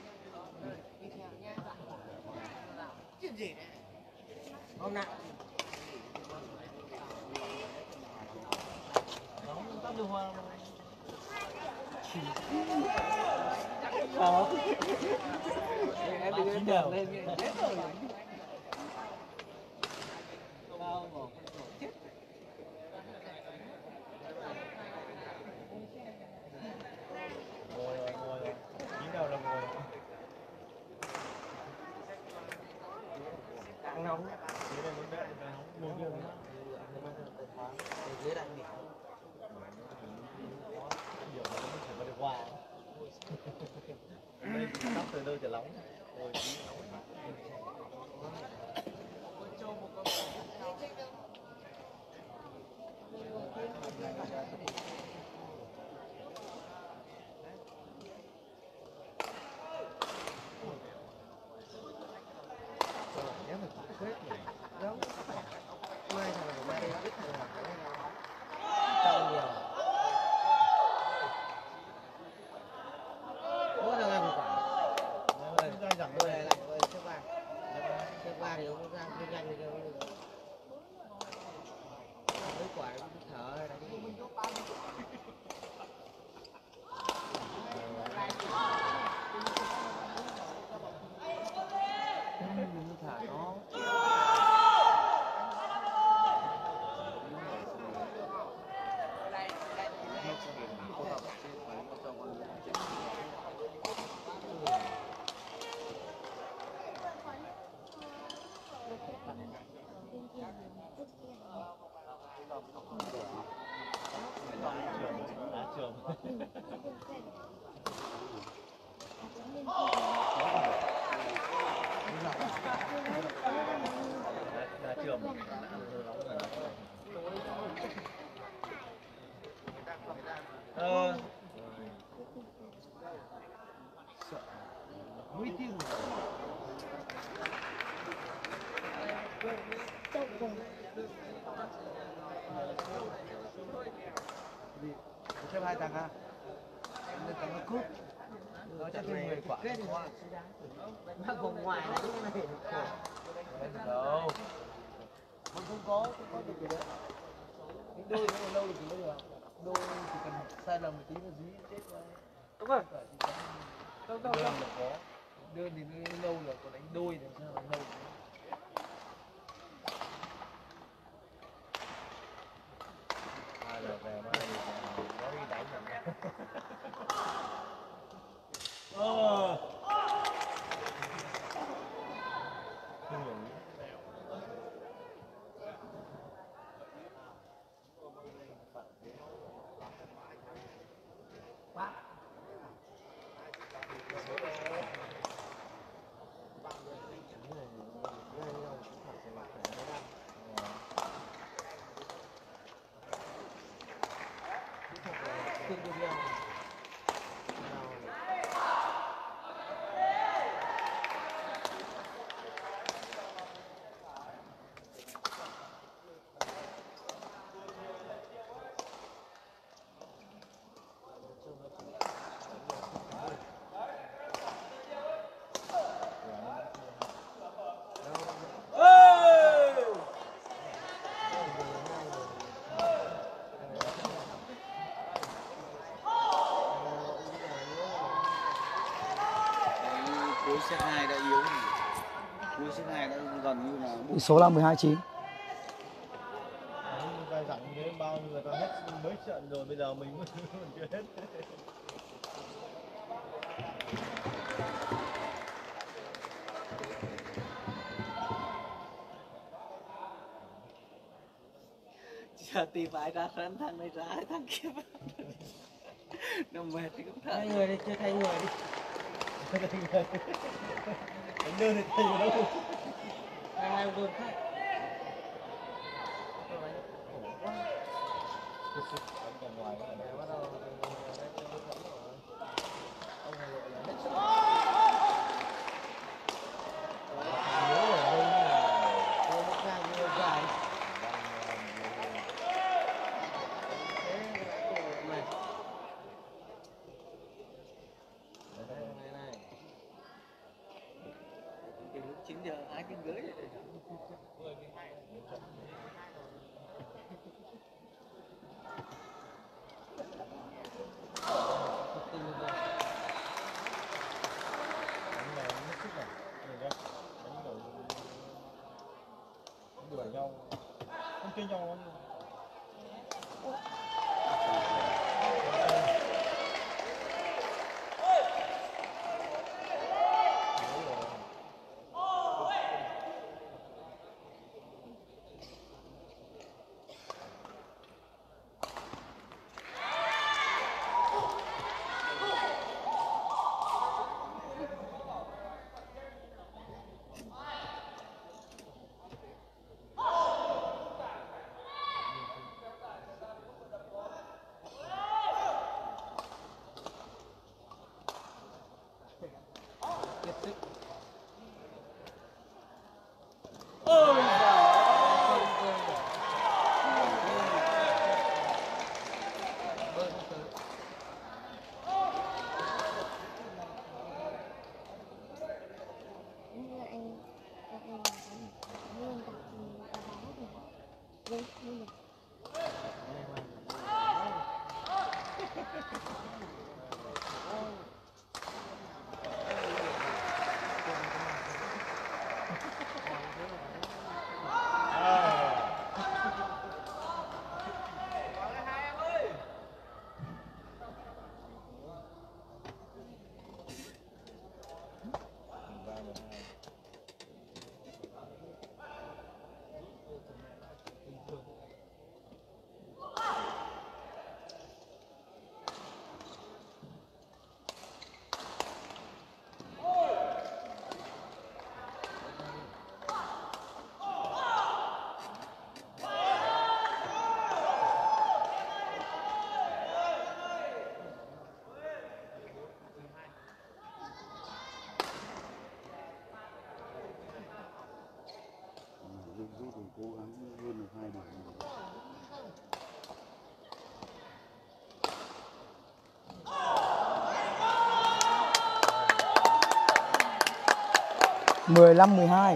Xếp hai thằng ha. Nên thằng nó cút. Nó chắc thêm mười quả. Bác vòng ngoài là những cái này. Đâu. Mà không có, không có được gì đấy. Cái đôi nó lâu được thì mới được. Đôi chỉ cần sai lầm một tí là dí chết rồi. Đúng rồi. Không, không, không. Có. Đơn thì nó lâu được, còn đánh đôi thì sao mà lâu. Hai giờ về mai thì nó đi đánh rồi. Ờ. Không hiểu. Tỷ số là mười hai chín. Dài dẳng thế bao người ta hết mấy trận rồi, bây giờ mình chưa hết. Giờ tìm ai ra sân, thằng này ra thằng kia vào. Nó mệt thì cũng thở. Thay người đi, chưa thay người đi. Đánh đơn thì thay người đâu. Hai hai ông khác. Còn ngoài cái này bắt đầu ông này gọi là hết sức. Nhớ ở đây là tôi mất ra như dài. chín giờ hai tiếng rưỡi rồi. Đuổi nhau không chơi nhau. Cố gắng hơn được hai điểm. mười lăm mười hai.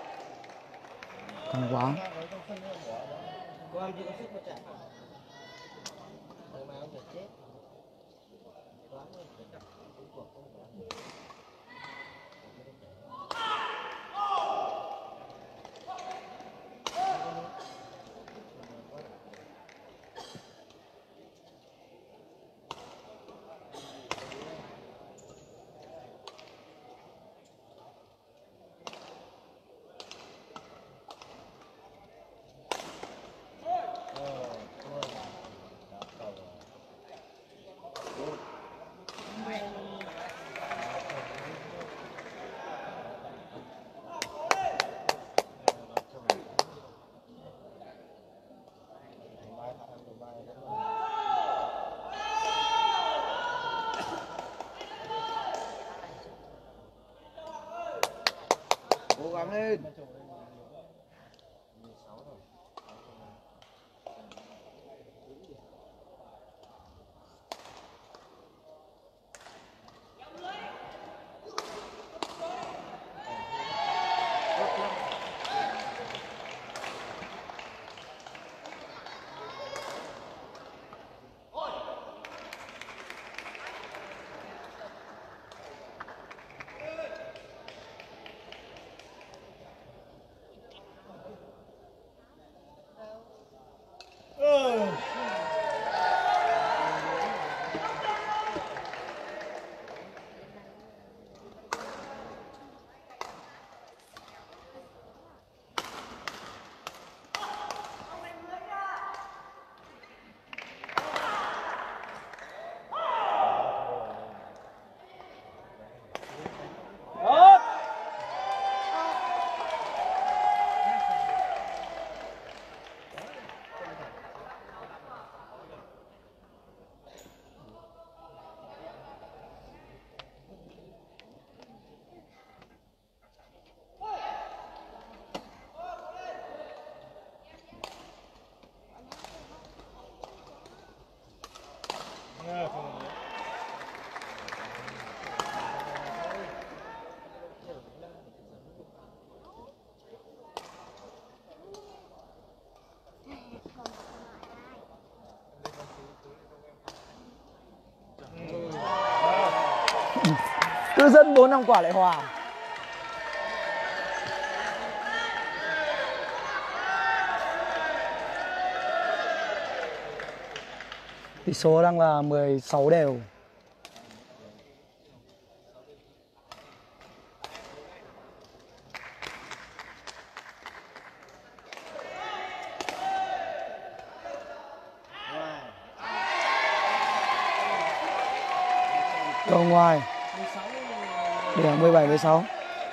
Càng quá. Cô em chưa có sức mà chạy. Rồi mà ông phải chết. Đoán rồi, phải đặt cái cuộc không phải. Cố gắng lên. Cứ dẫn bốn năm quả lại hòa. Tỷ số đang là mười sáu đều. Cầu ngoài. Điểm mười bảy mười sáu.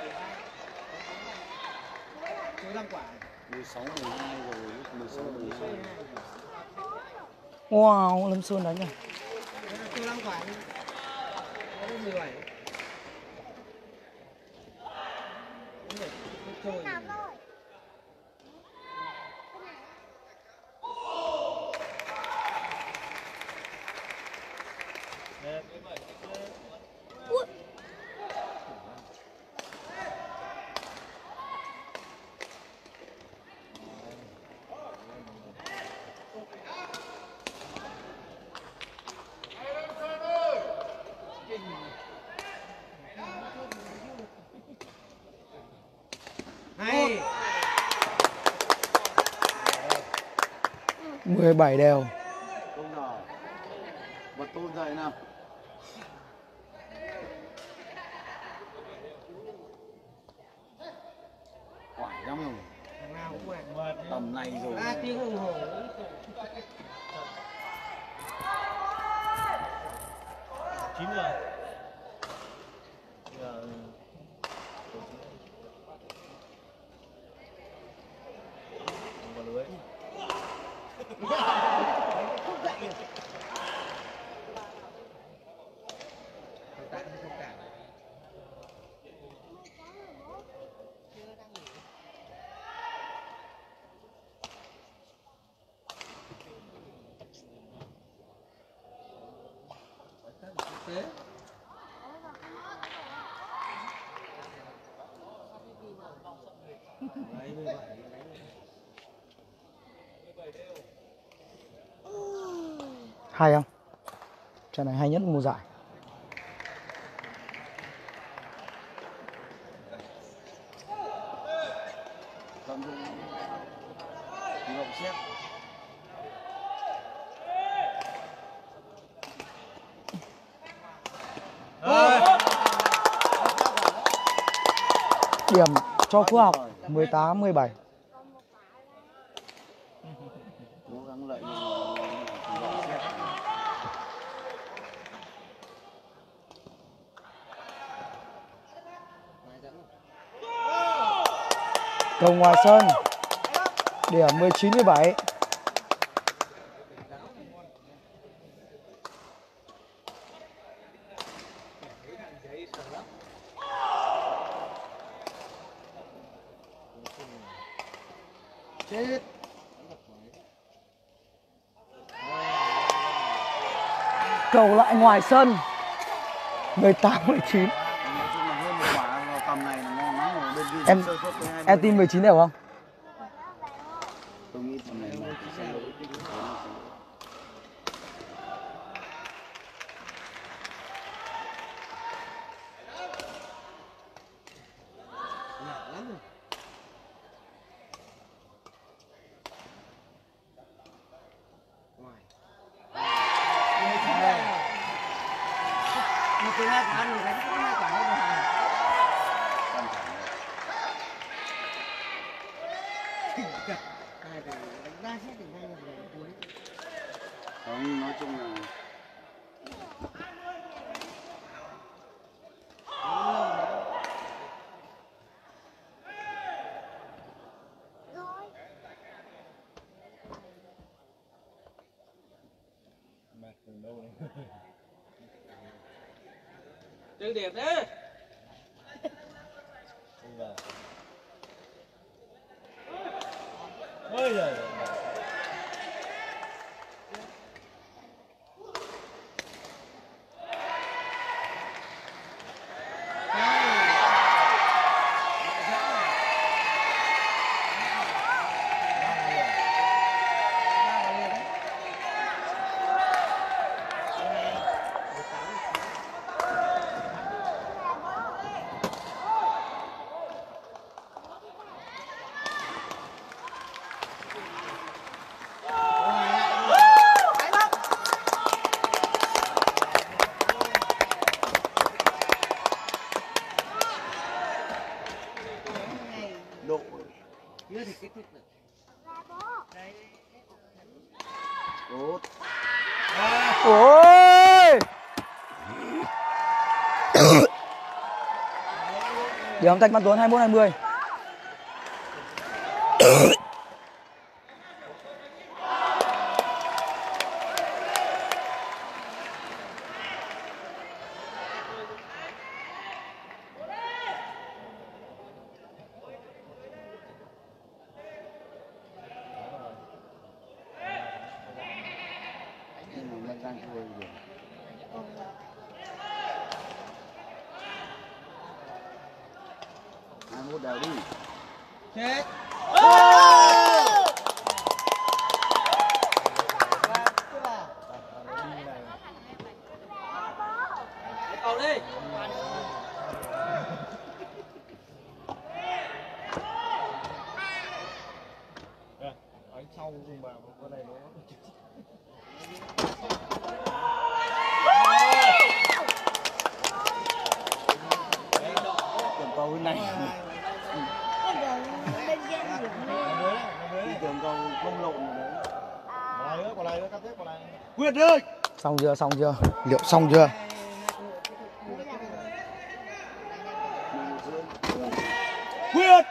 mười sáu mười hai rồi, mười sáu mười hai. Wow, Lâm Xuân đánh này. mười bảy đều. Không nào. Bật tôn dậy nào. Quải lắm rồi. Tầm này rồi. ba tiếng đồng hồ. chín giờ. Giờ vào lưới. Hay không? Trận này hay nhất mùa giải. Tận dụng ngọc xét. Điểm cho Phước Học mười tám mười bảy. Cố gắng lợi dụng ngọc xét. Cầu ngoài sân. Điểm mười chín mười bảy. Chết. Cầu lại ngoài sân. mười tám mười chín. Nói chung là hơn một quả vào tầm này là ngon lắm rồi. Bên kia Em sơ suất với hai em mươi. tin mười chín đều không? Tôi nghĩ tầm này là sẽ lỗi. Từ hai quả rồi đánh có hai quả hết rồi. Hai thì đánh ba xét thì hai rồi cuối. Không, nói chung là Chơi đẹp đấy. ôi giời. kết thúc được. Tốt. Ôi. Điểm Thạch Văn Tuấn hai mươi mốt hai mươi. Nhưng mà đang thua rồi. hai mươi mốt đều đi. Chết. Cầu đi. Đánh sau dùng vào con này nó Tưởng cầu bên này. Cái đường bên game điểm này. Đi tưởng cầu không lộn rồi đấy. còn lại nữa, còn lại nữa, cắt tiếp còn lại. Quyết ơi. Xong chưa? Xong chưa? Liệu xong chưa? Quyết.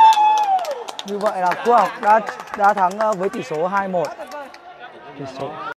Như vậy là Quốc Học đã đã thắng với tỷ số hai một. Tỷ số